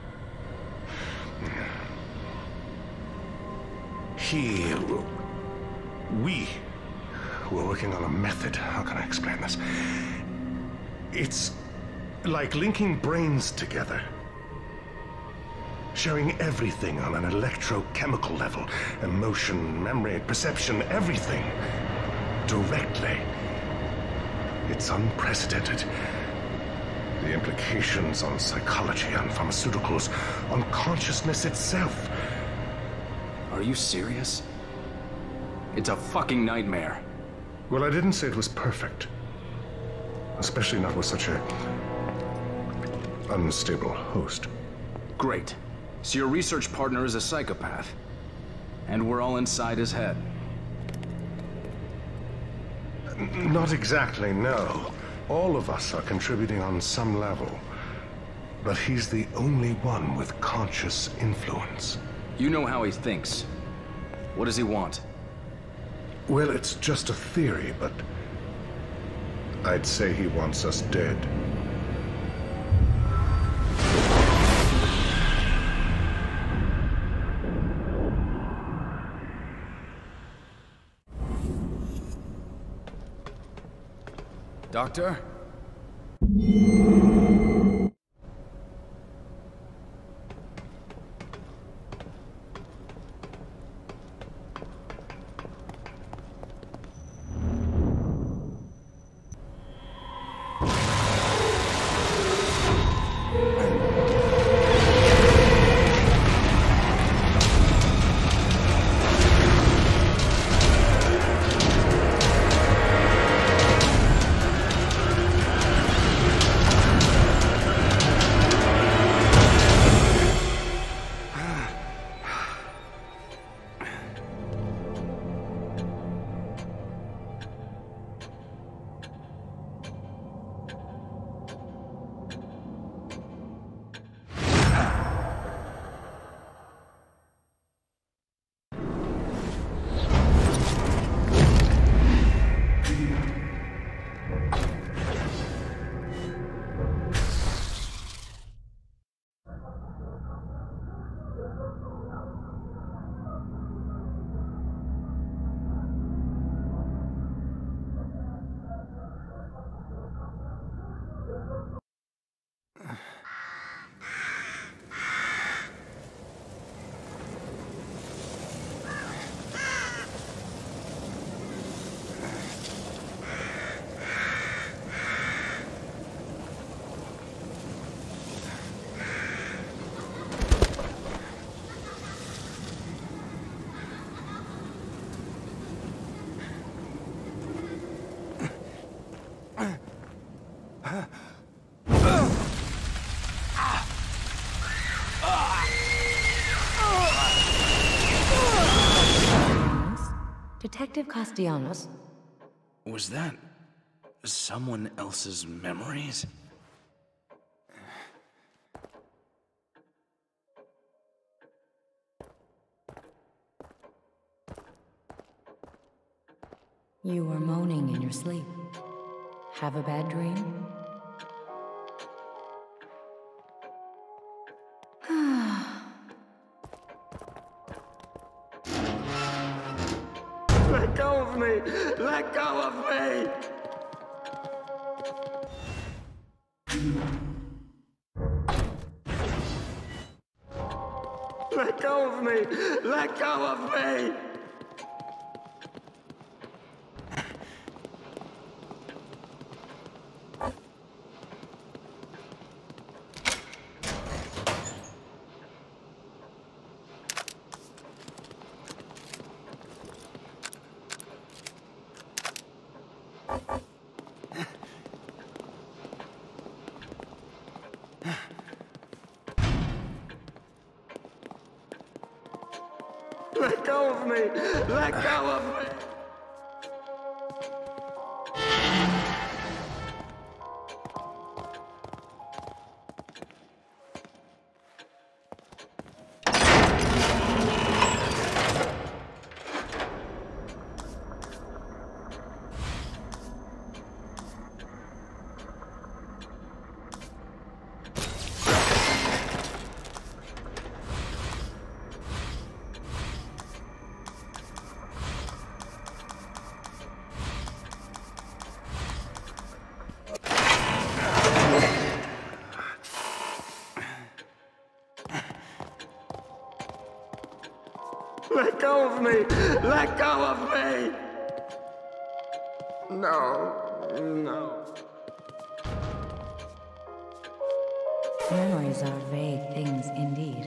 He... We... We're working on a method. How can I explain this? It's like linking brains together. Sharing everything on an electrochemical level. Emotion, memory, perception, everything. Directly. It's unprecedented. The implications on psychology, on pharmaceuticals, on consciousness itself. Are you serious? It's a fucking nightmare. Well, I didn't say it was perfect. Especially not with such a... unstable host. Great. So your research partner is a psychopath. And we're all inside his head. N- not exactly, no. All of us are contributing on some level. But he's the only one with conscious influence. You know how he thinks. What does he want? Well, it's just a theory, but... I'd say he wants us dead. Doctor? Detective Castellanos? Was that someone else's memories? You were moaning in your sleep. Have a bad dream? Let go of me! Let go of me! Let go of me! Let go of me! Let go of me! Let go of me! Let go of me! Let go of me! No, no. Memories are vague things indeed.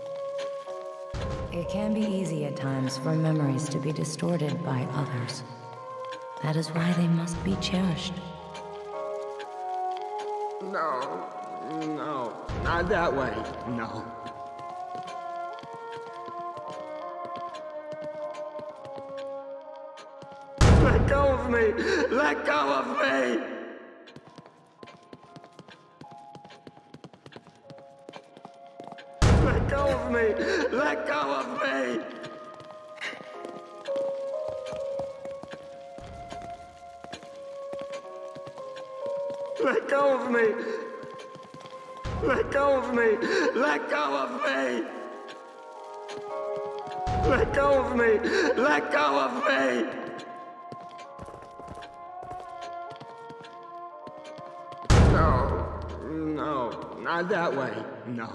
It can be easy at times for memories to be distorted by others. That is why they must be cherished. No, no, not that way, no. Let go of me! Let go of me! Let go of me! Let go of me! Let go of me! Let go of me! Let go of me! Let go of me! Let go of me! No, no, not that way, no.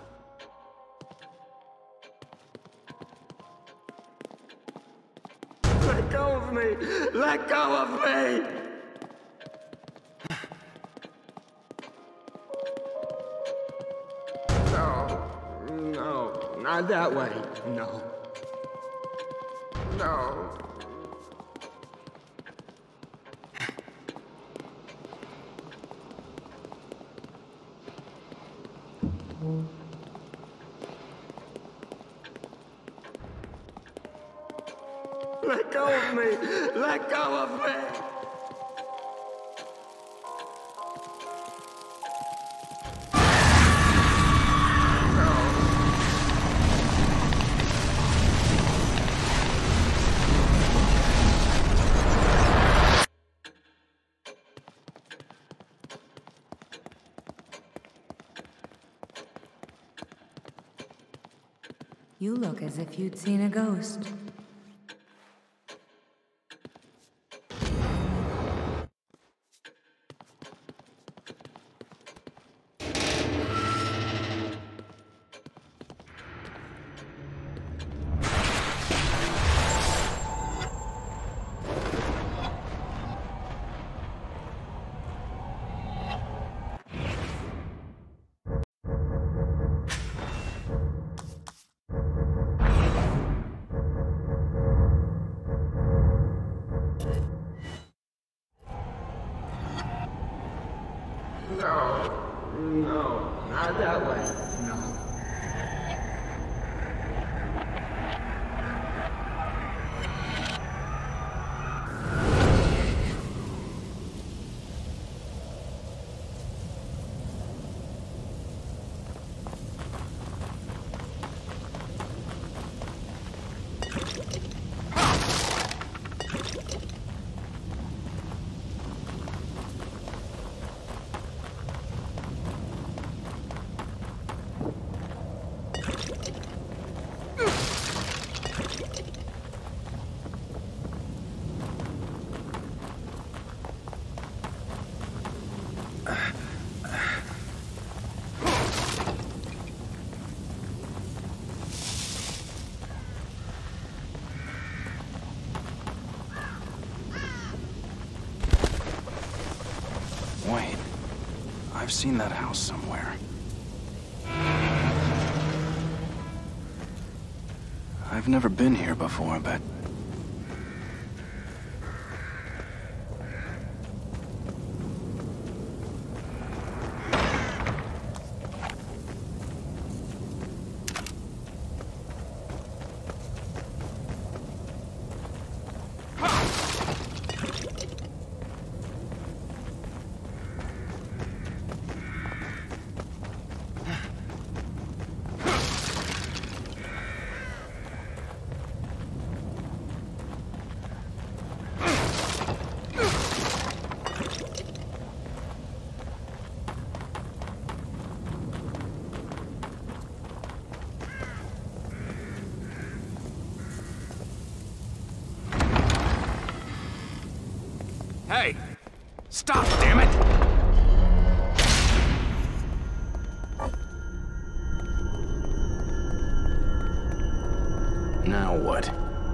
Let go of me! Let go of me! No, no, not that way, no. No. Let go of me! Let go of me! You look as if you'd seen a ghost. No, no, not that way, no. Wait, I've seen that house somewhere. I've never been here before, but... Hey! Stop, damn it! Now what?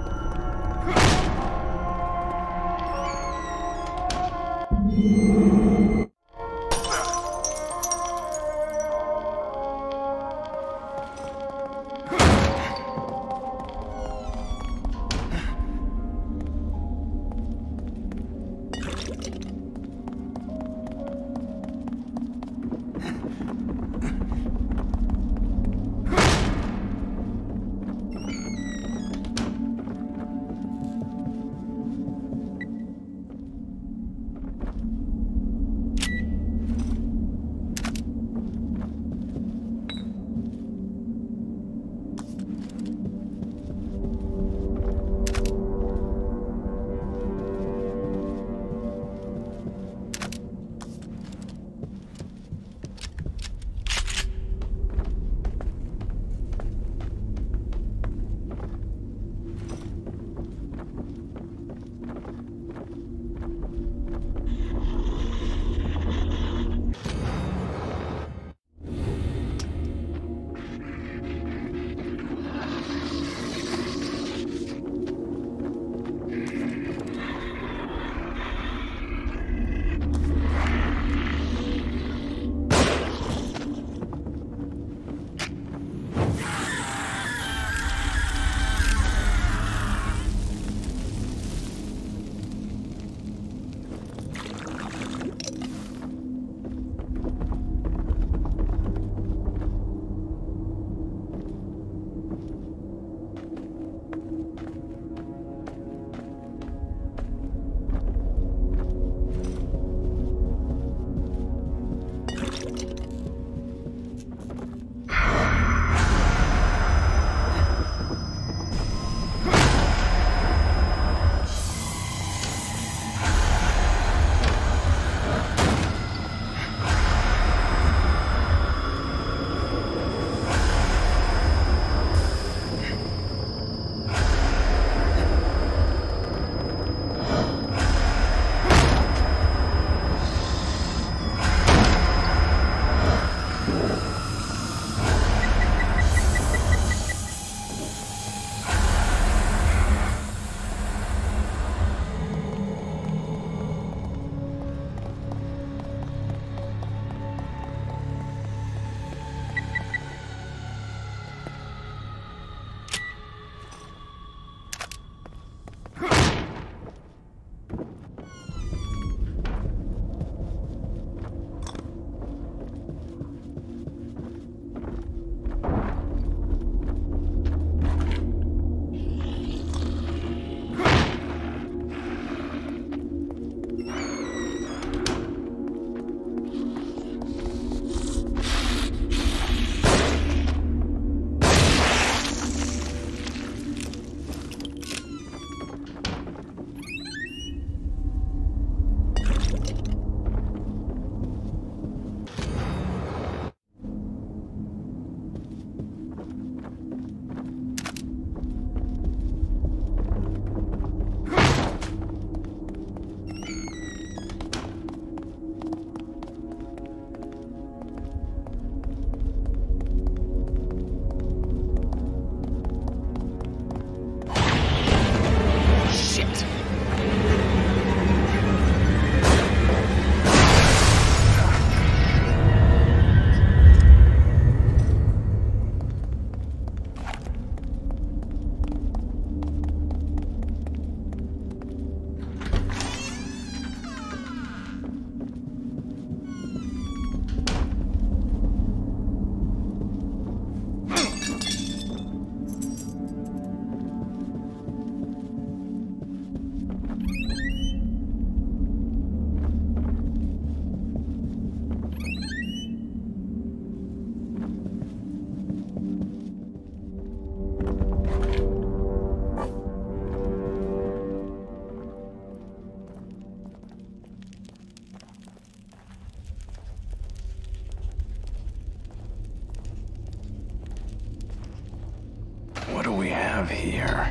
have here?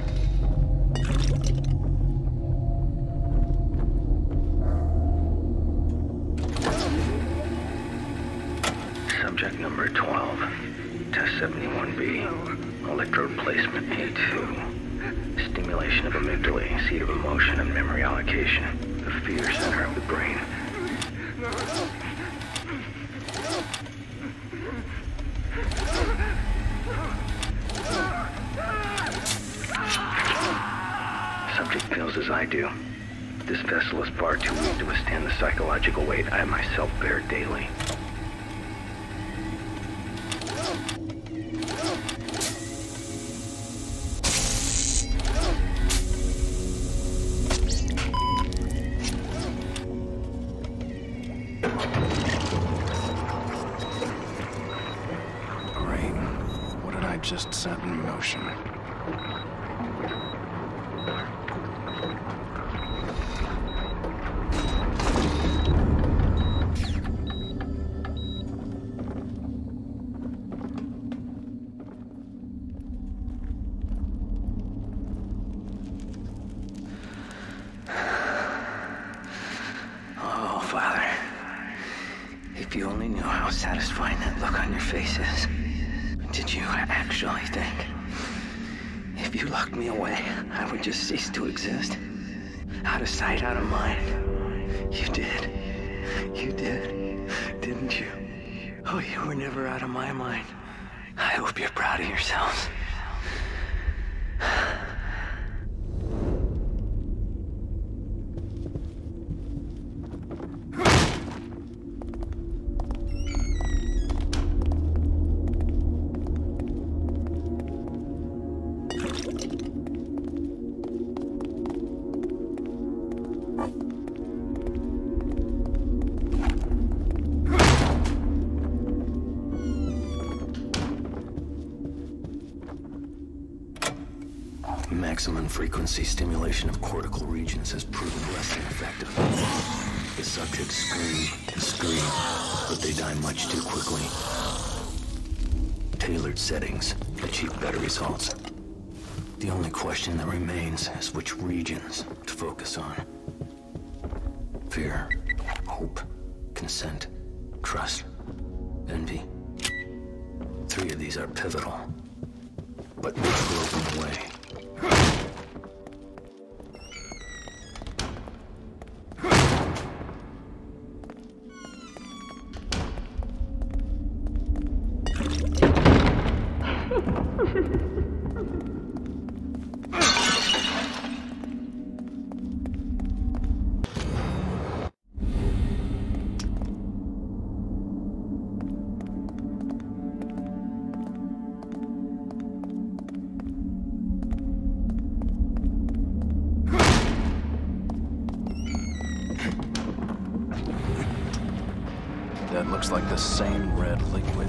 Subject number twelve, test seventy-one B. Electrode placement A two. Stimulation of amygdala, seat of emotion and memory allocation. The fear center of the brain. Subject feels as I do. This vessel is far too weak to withstand the psychological weight I myself bear daily. Great. What did I just set in motion? If you only knew how satisfying that look on your face is. Did you actually think? If you locked me away, I would just cease to exist. Out of sight, out of mind. You did. You did. Didn't you? Oh, you were never out of my mind. I hope you're proud of yourselves. Maximum frequency stimulation of cortical regions has proven less than effective. The subjects scream, scream, but they die much too quickly. Tailored settings achieve better results. The only question that remains is which regions to focus on. Fear, hope, consent, trust, envy. Three of these are pivotal, but which broken away. That looks like the same red liquid.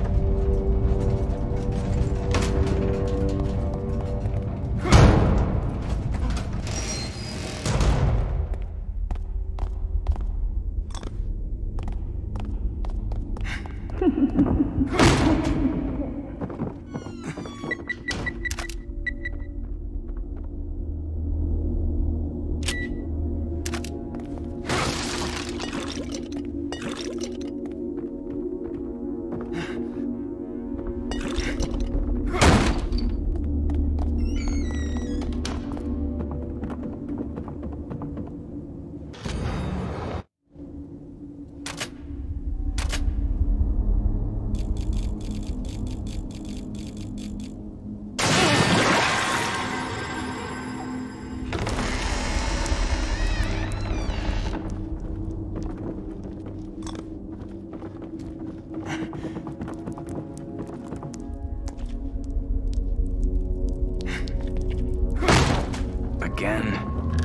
Again.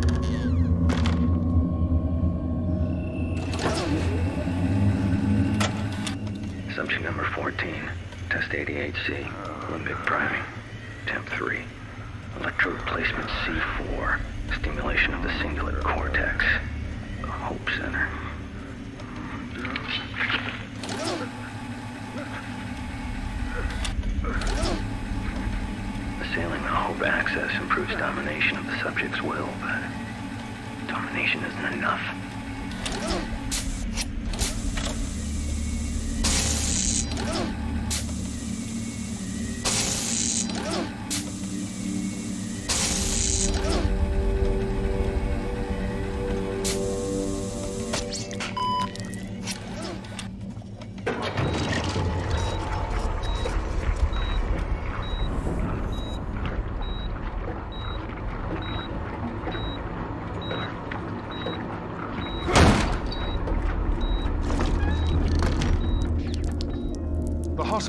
Subject number fourteen. Test eighty-eight C. Limbic priming. Temp three. Electrode placement C four. Stimulation of the cingulate cortex. The Hope Center. Assailing the Hope axis improves domination of the subject's will, but domination isn't enough.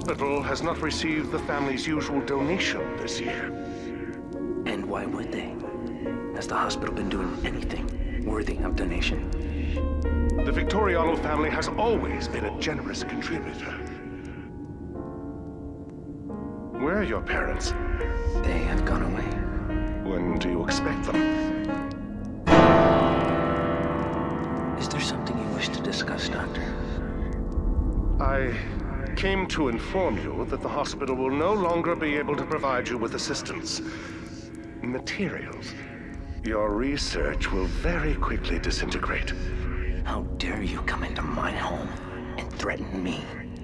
hospital has not received the family's usual donation this year. And why would they? Has the hospital been doing anything worthy of donation? The Victoriano family has always been a generous contributor. Where are your parents? They have gone away. When do you expect them? Is there something you wish to discuss, Doctor? I came to inform you that the hospital will no longer be able to provide you with assistance. Materials. Your research will very quickly disintegrate. How dare you come into my home and threaten me?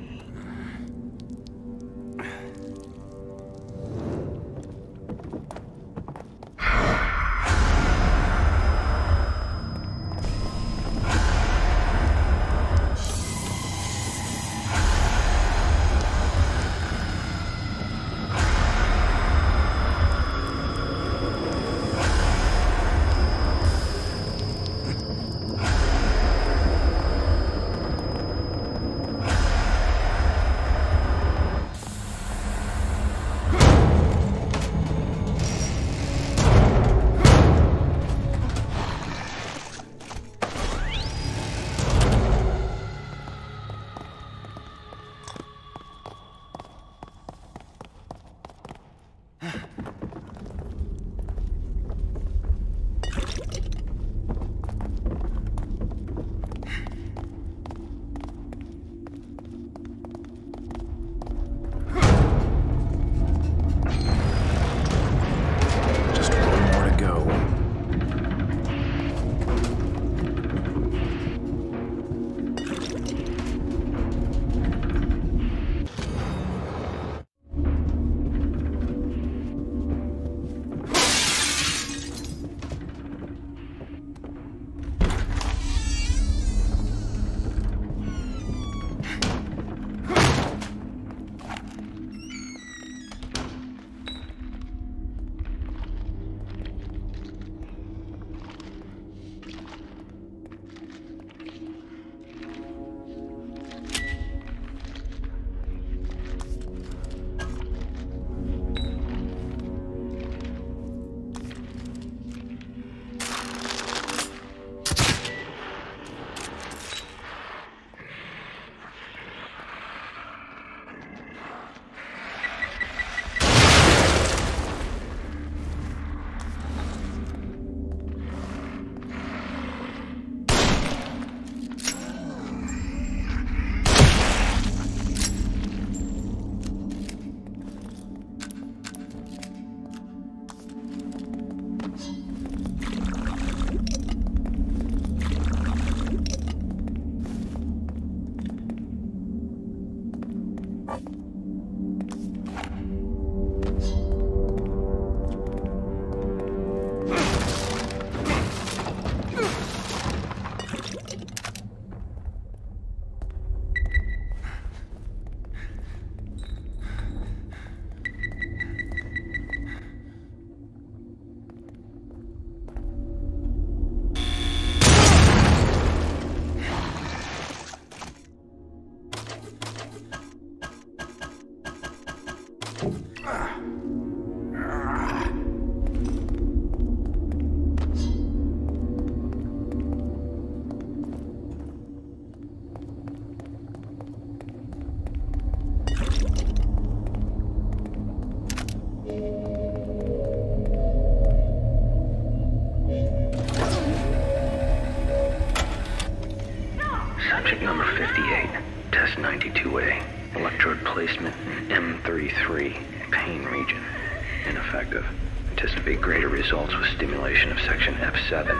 ninety-two A. Electrode placement in M thirty-three, pain region. Ineffective. Anticipate greater results with stimulation of section F seven,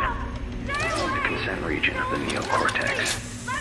the consent region of the neocortex.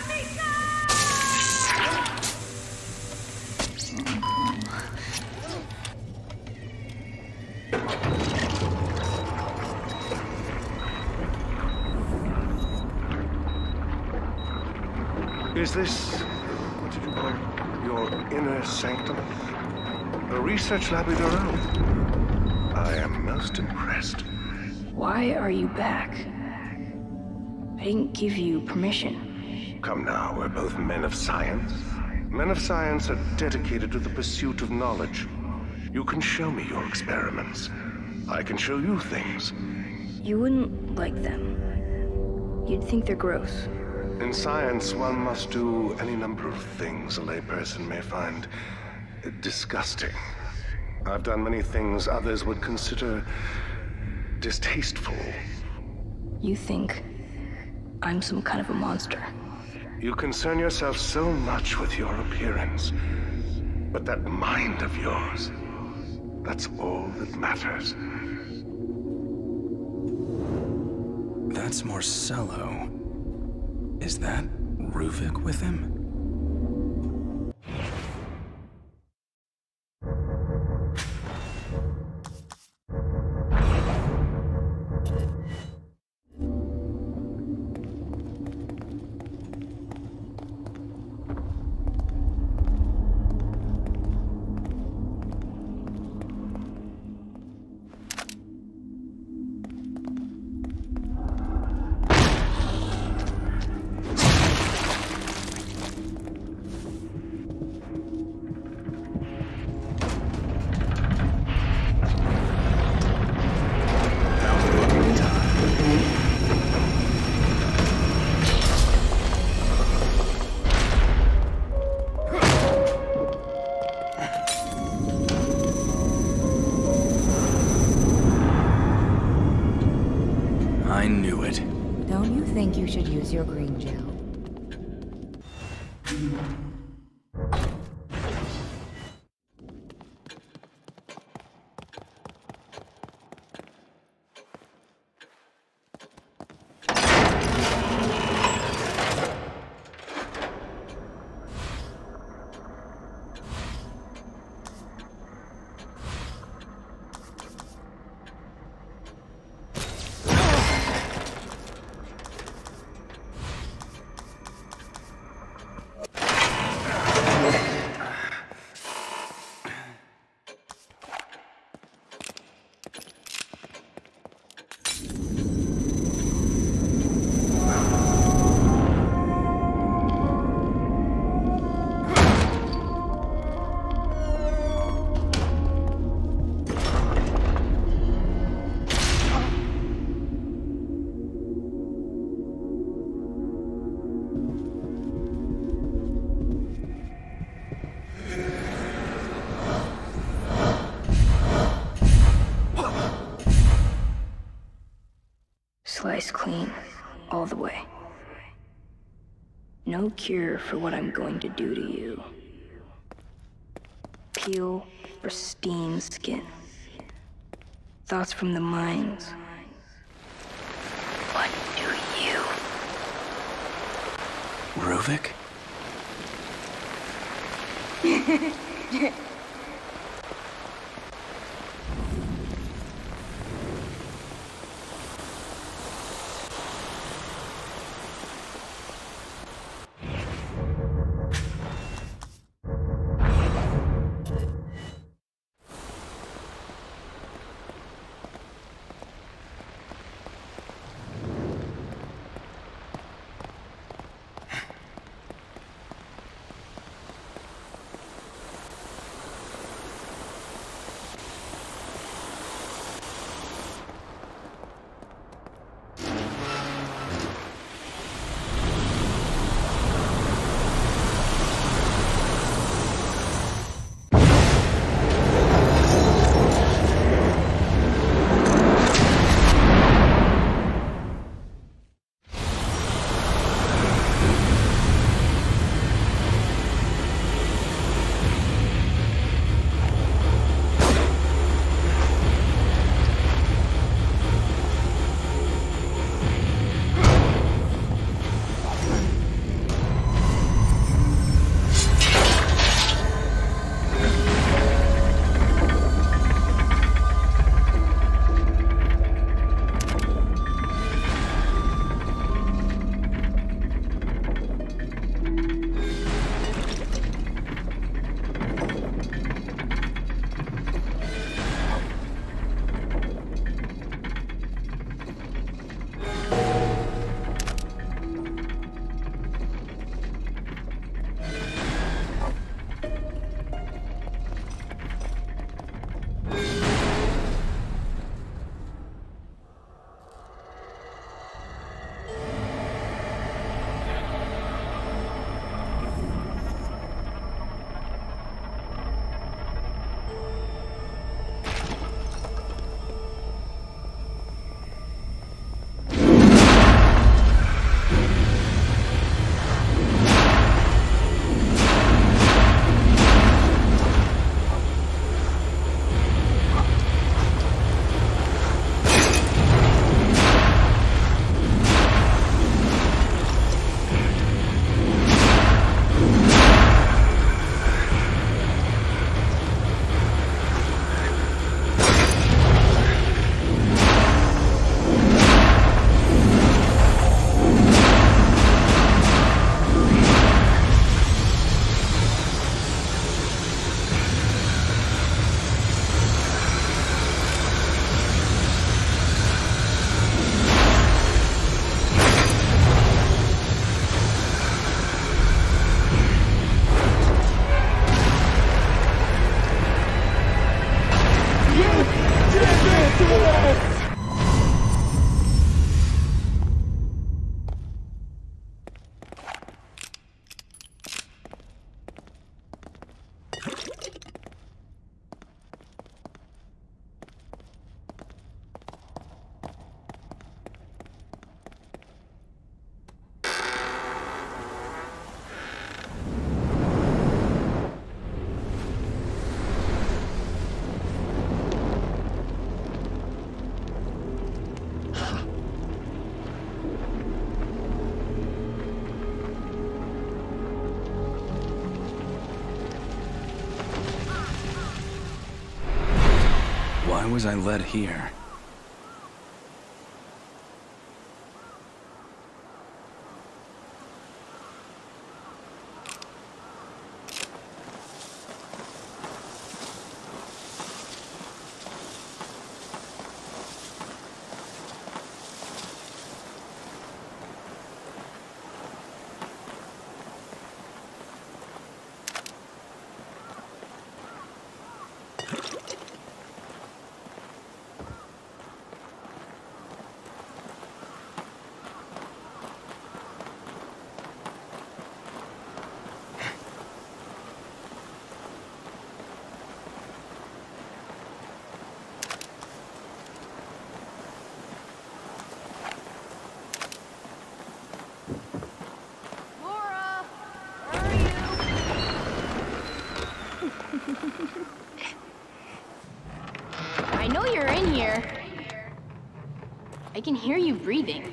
Is this, what did you call it, your inner sanctum? A research lab of your own? I am most impressed. Why are you back? I didn't give you permission. Come now, we're both men of science. Men of science are dedicated to the pursuit of knowledge. You can show me your experiments. I can show you things. You wouldn't like them. You'd think they're gross. In science, one must do any number of things a layperson may find disgusting. I've done many things others would consider distasteful. You think I'm some kind of a monster? You concern yourself so much with your appearance. But that mind of yours, that's all that matters. That's Marcello. Is that Ruvik with him? I knew it. Don't you think you should use your green gel? Slice clean, all the way. No cure for what I'm going to do to you. Peel pristine skin. Thoughts from the minds. What do you? Ruvik? Why was I led here? I know you're in here. I can hear you breathing.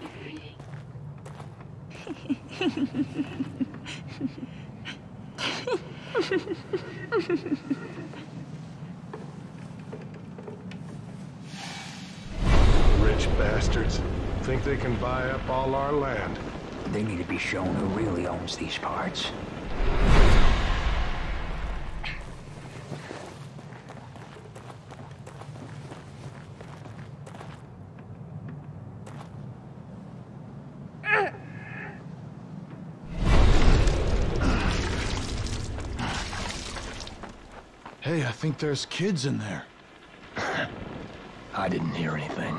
Rich bastards. Think they can buy up all our land. They need to be shown who really owns these parts. Hey, I think there's kids in there. I didn't hear anything.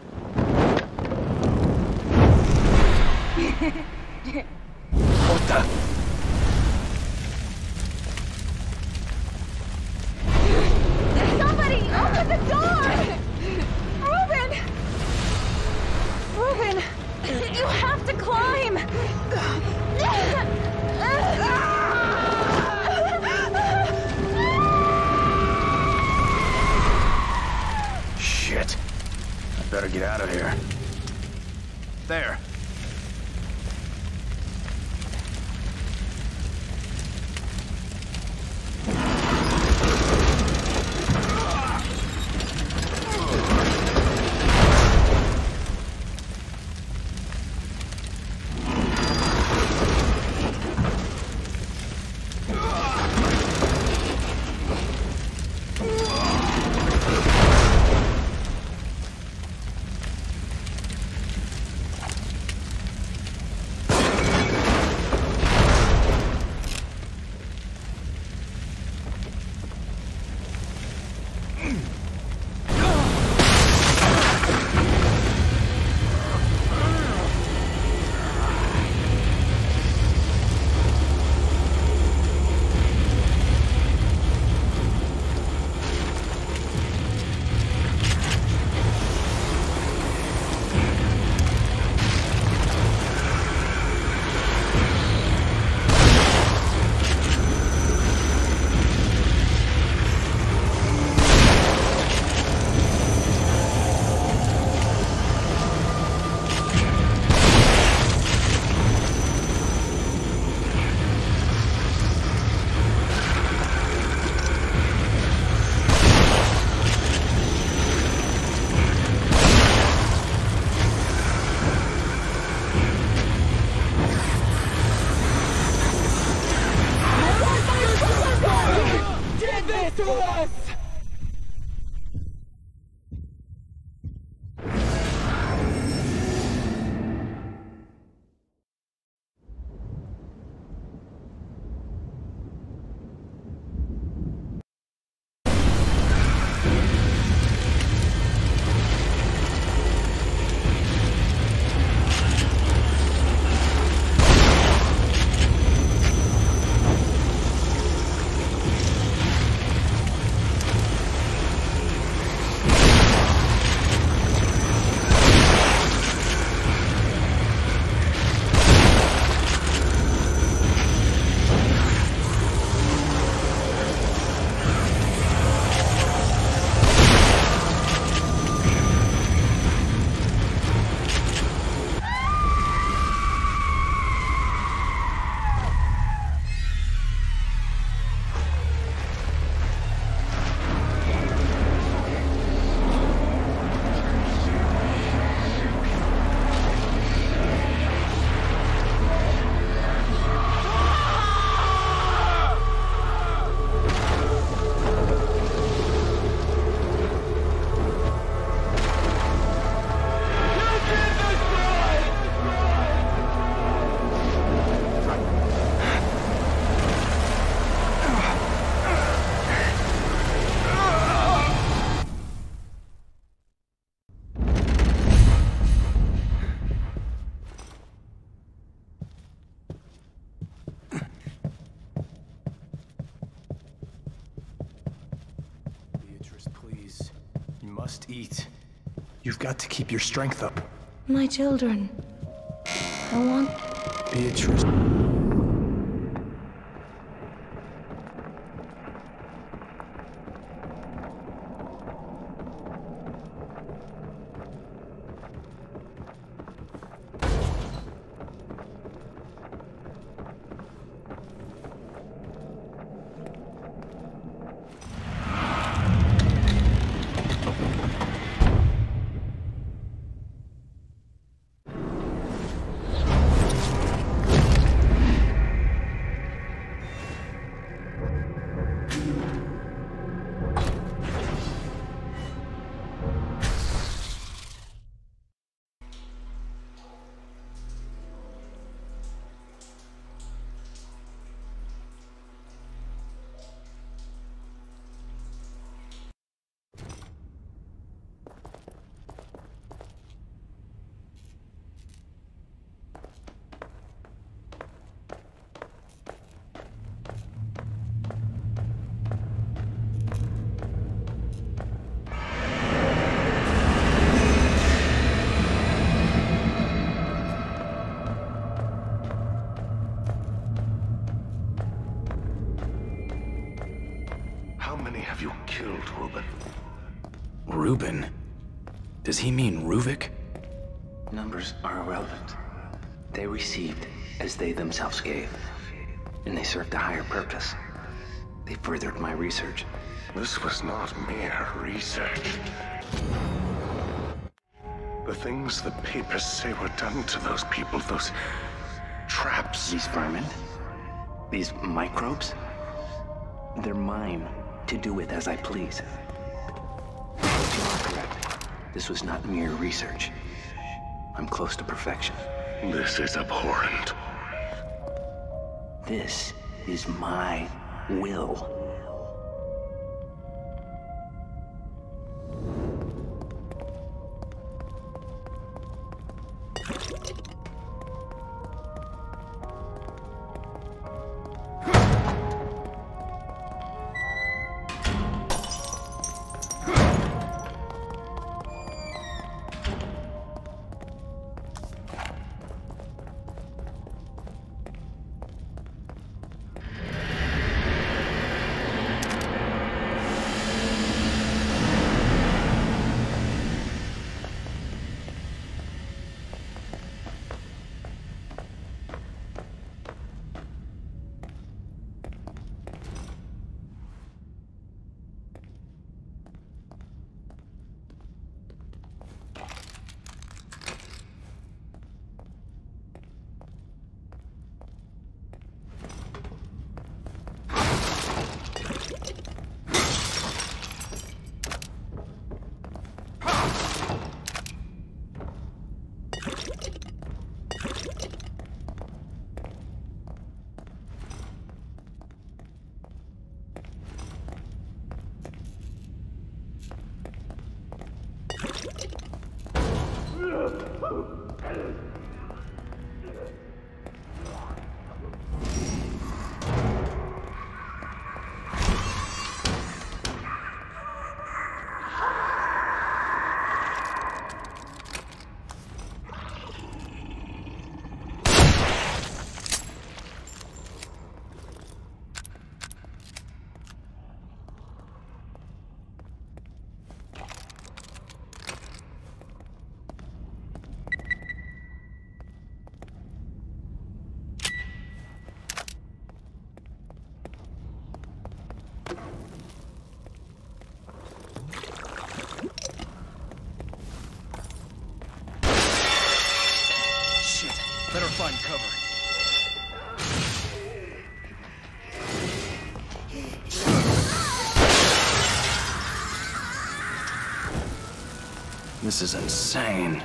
What the? Somebody, open the door! Reuben! Reuben, you have to climb! Shit. I better get out of here. There. You must eat. You've got to keep your strength up. My children. I want... Beatrice. Have you killed Reuben? Reuben? Does he mean Ruvik? Numbers are irrelevant. They received as they themselves gave, and they served a higher purpose. They furthered my research. This was not mere research. The things the papers say were done to those people, those traps. These vermin? These microbes? They're mine to do with as I please. But you are correct. This was not mere research. I'm close to perfection. This is abhorrent. This is my will. Better find cover. This is insane.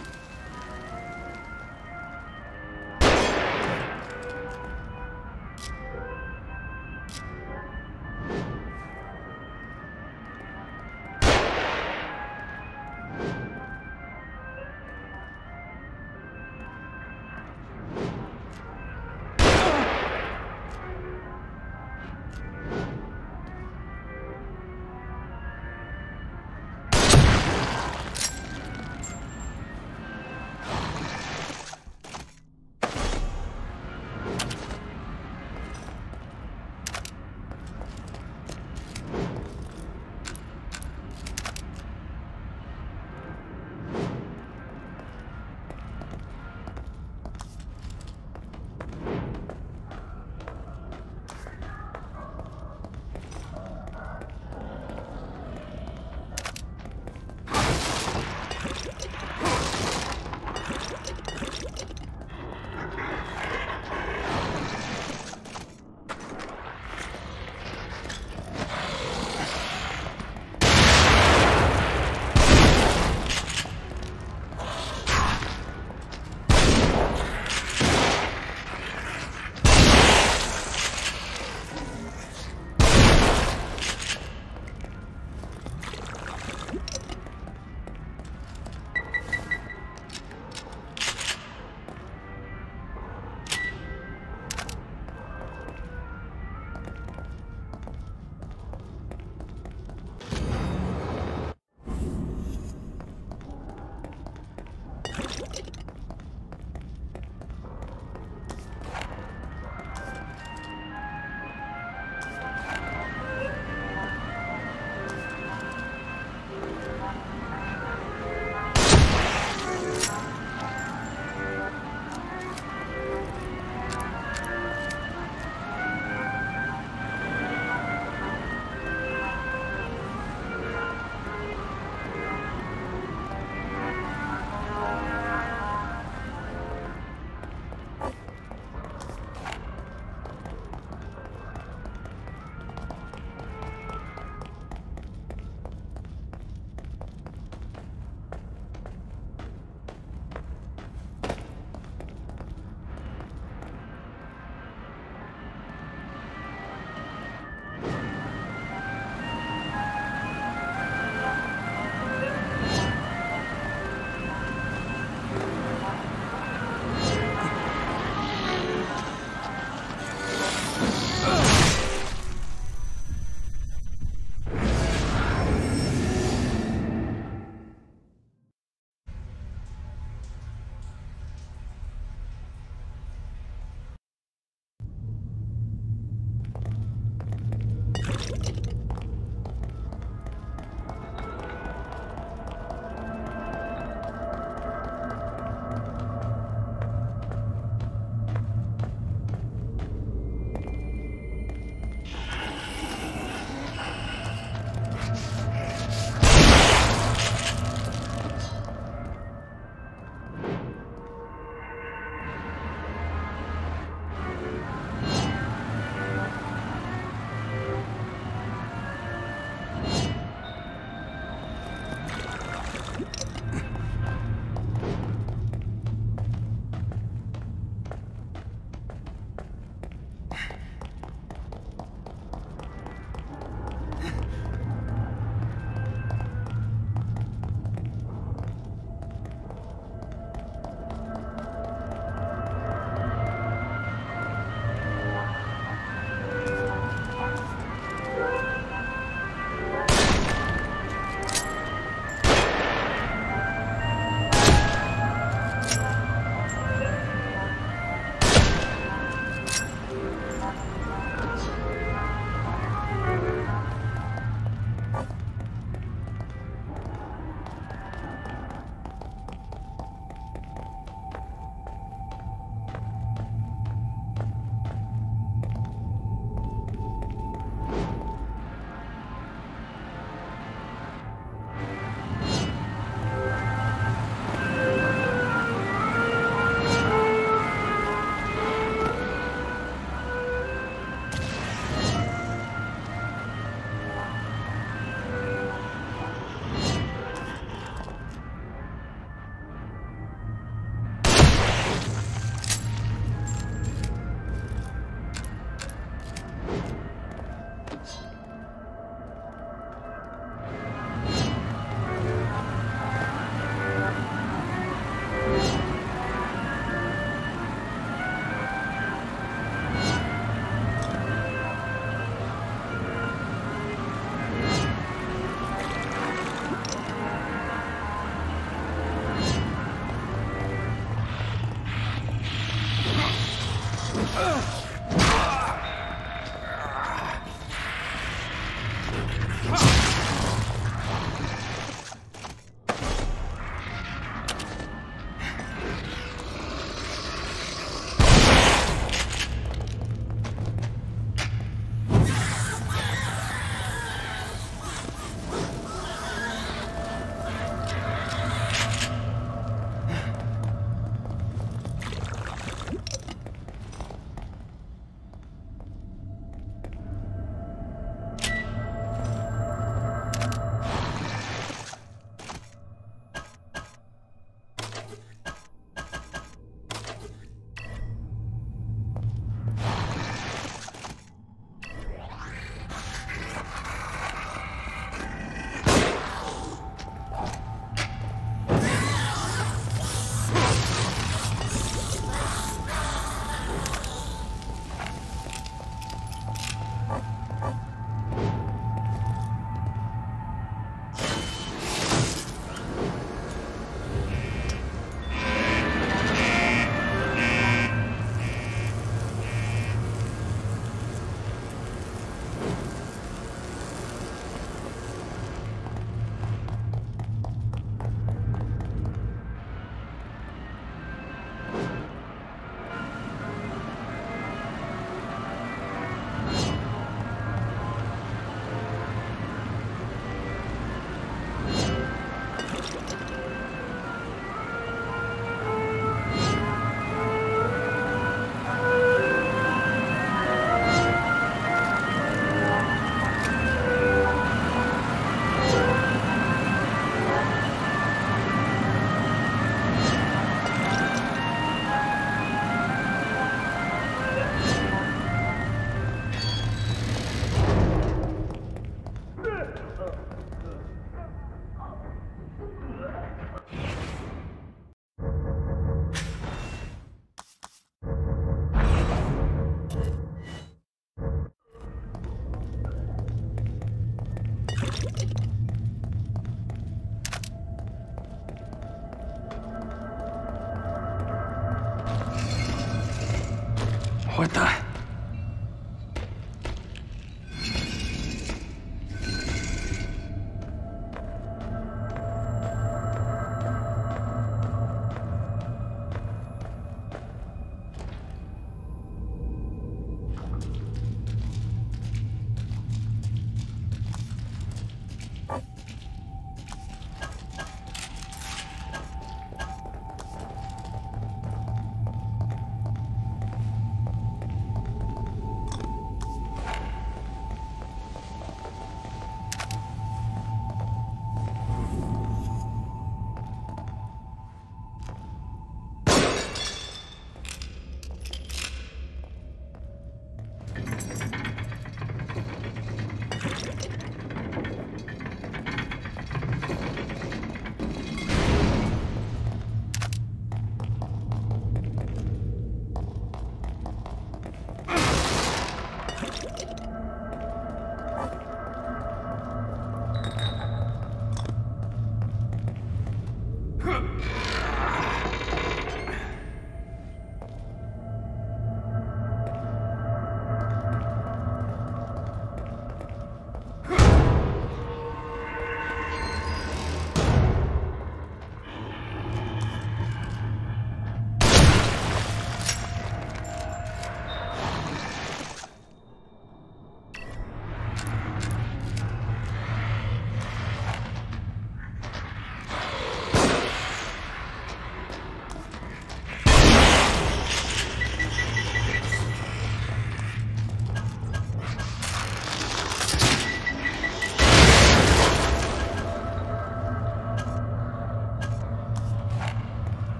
What the?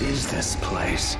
is this place?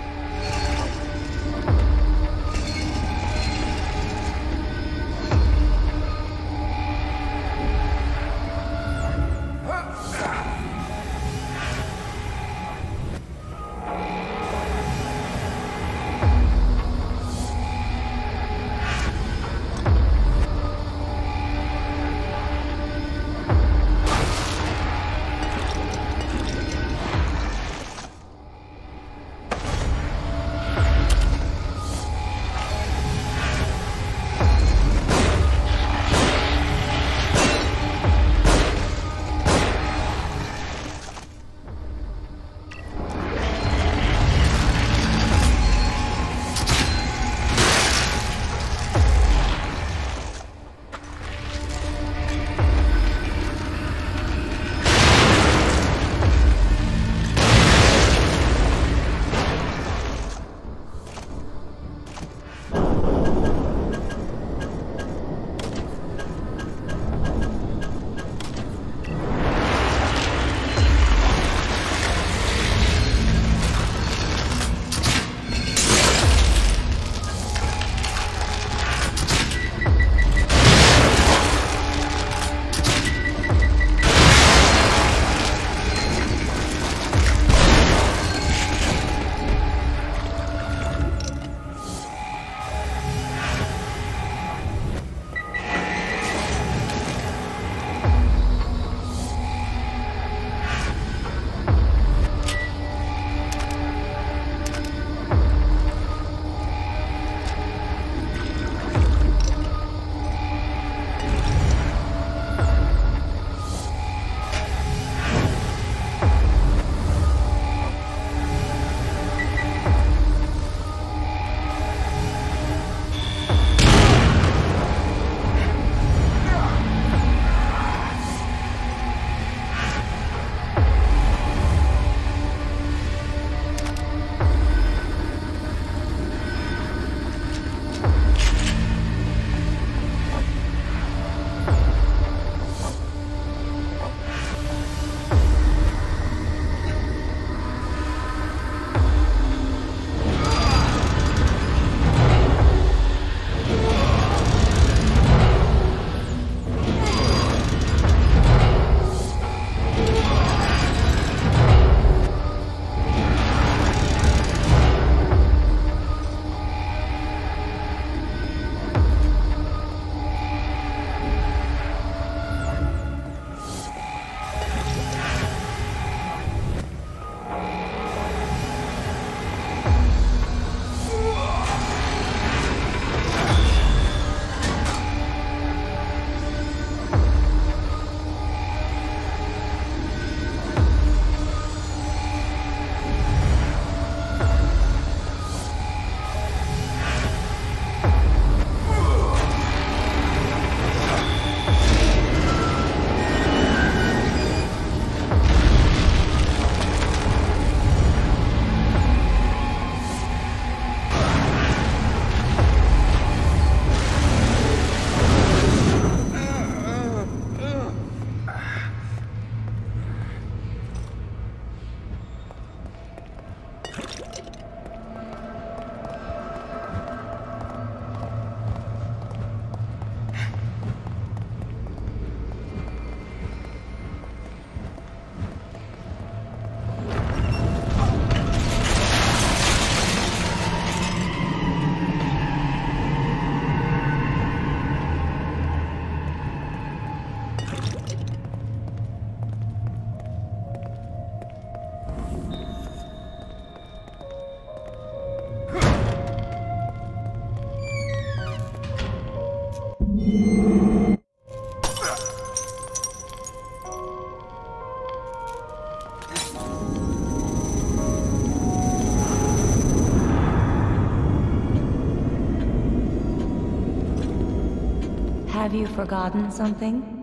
Have you forgotten something?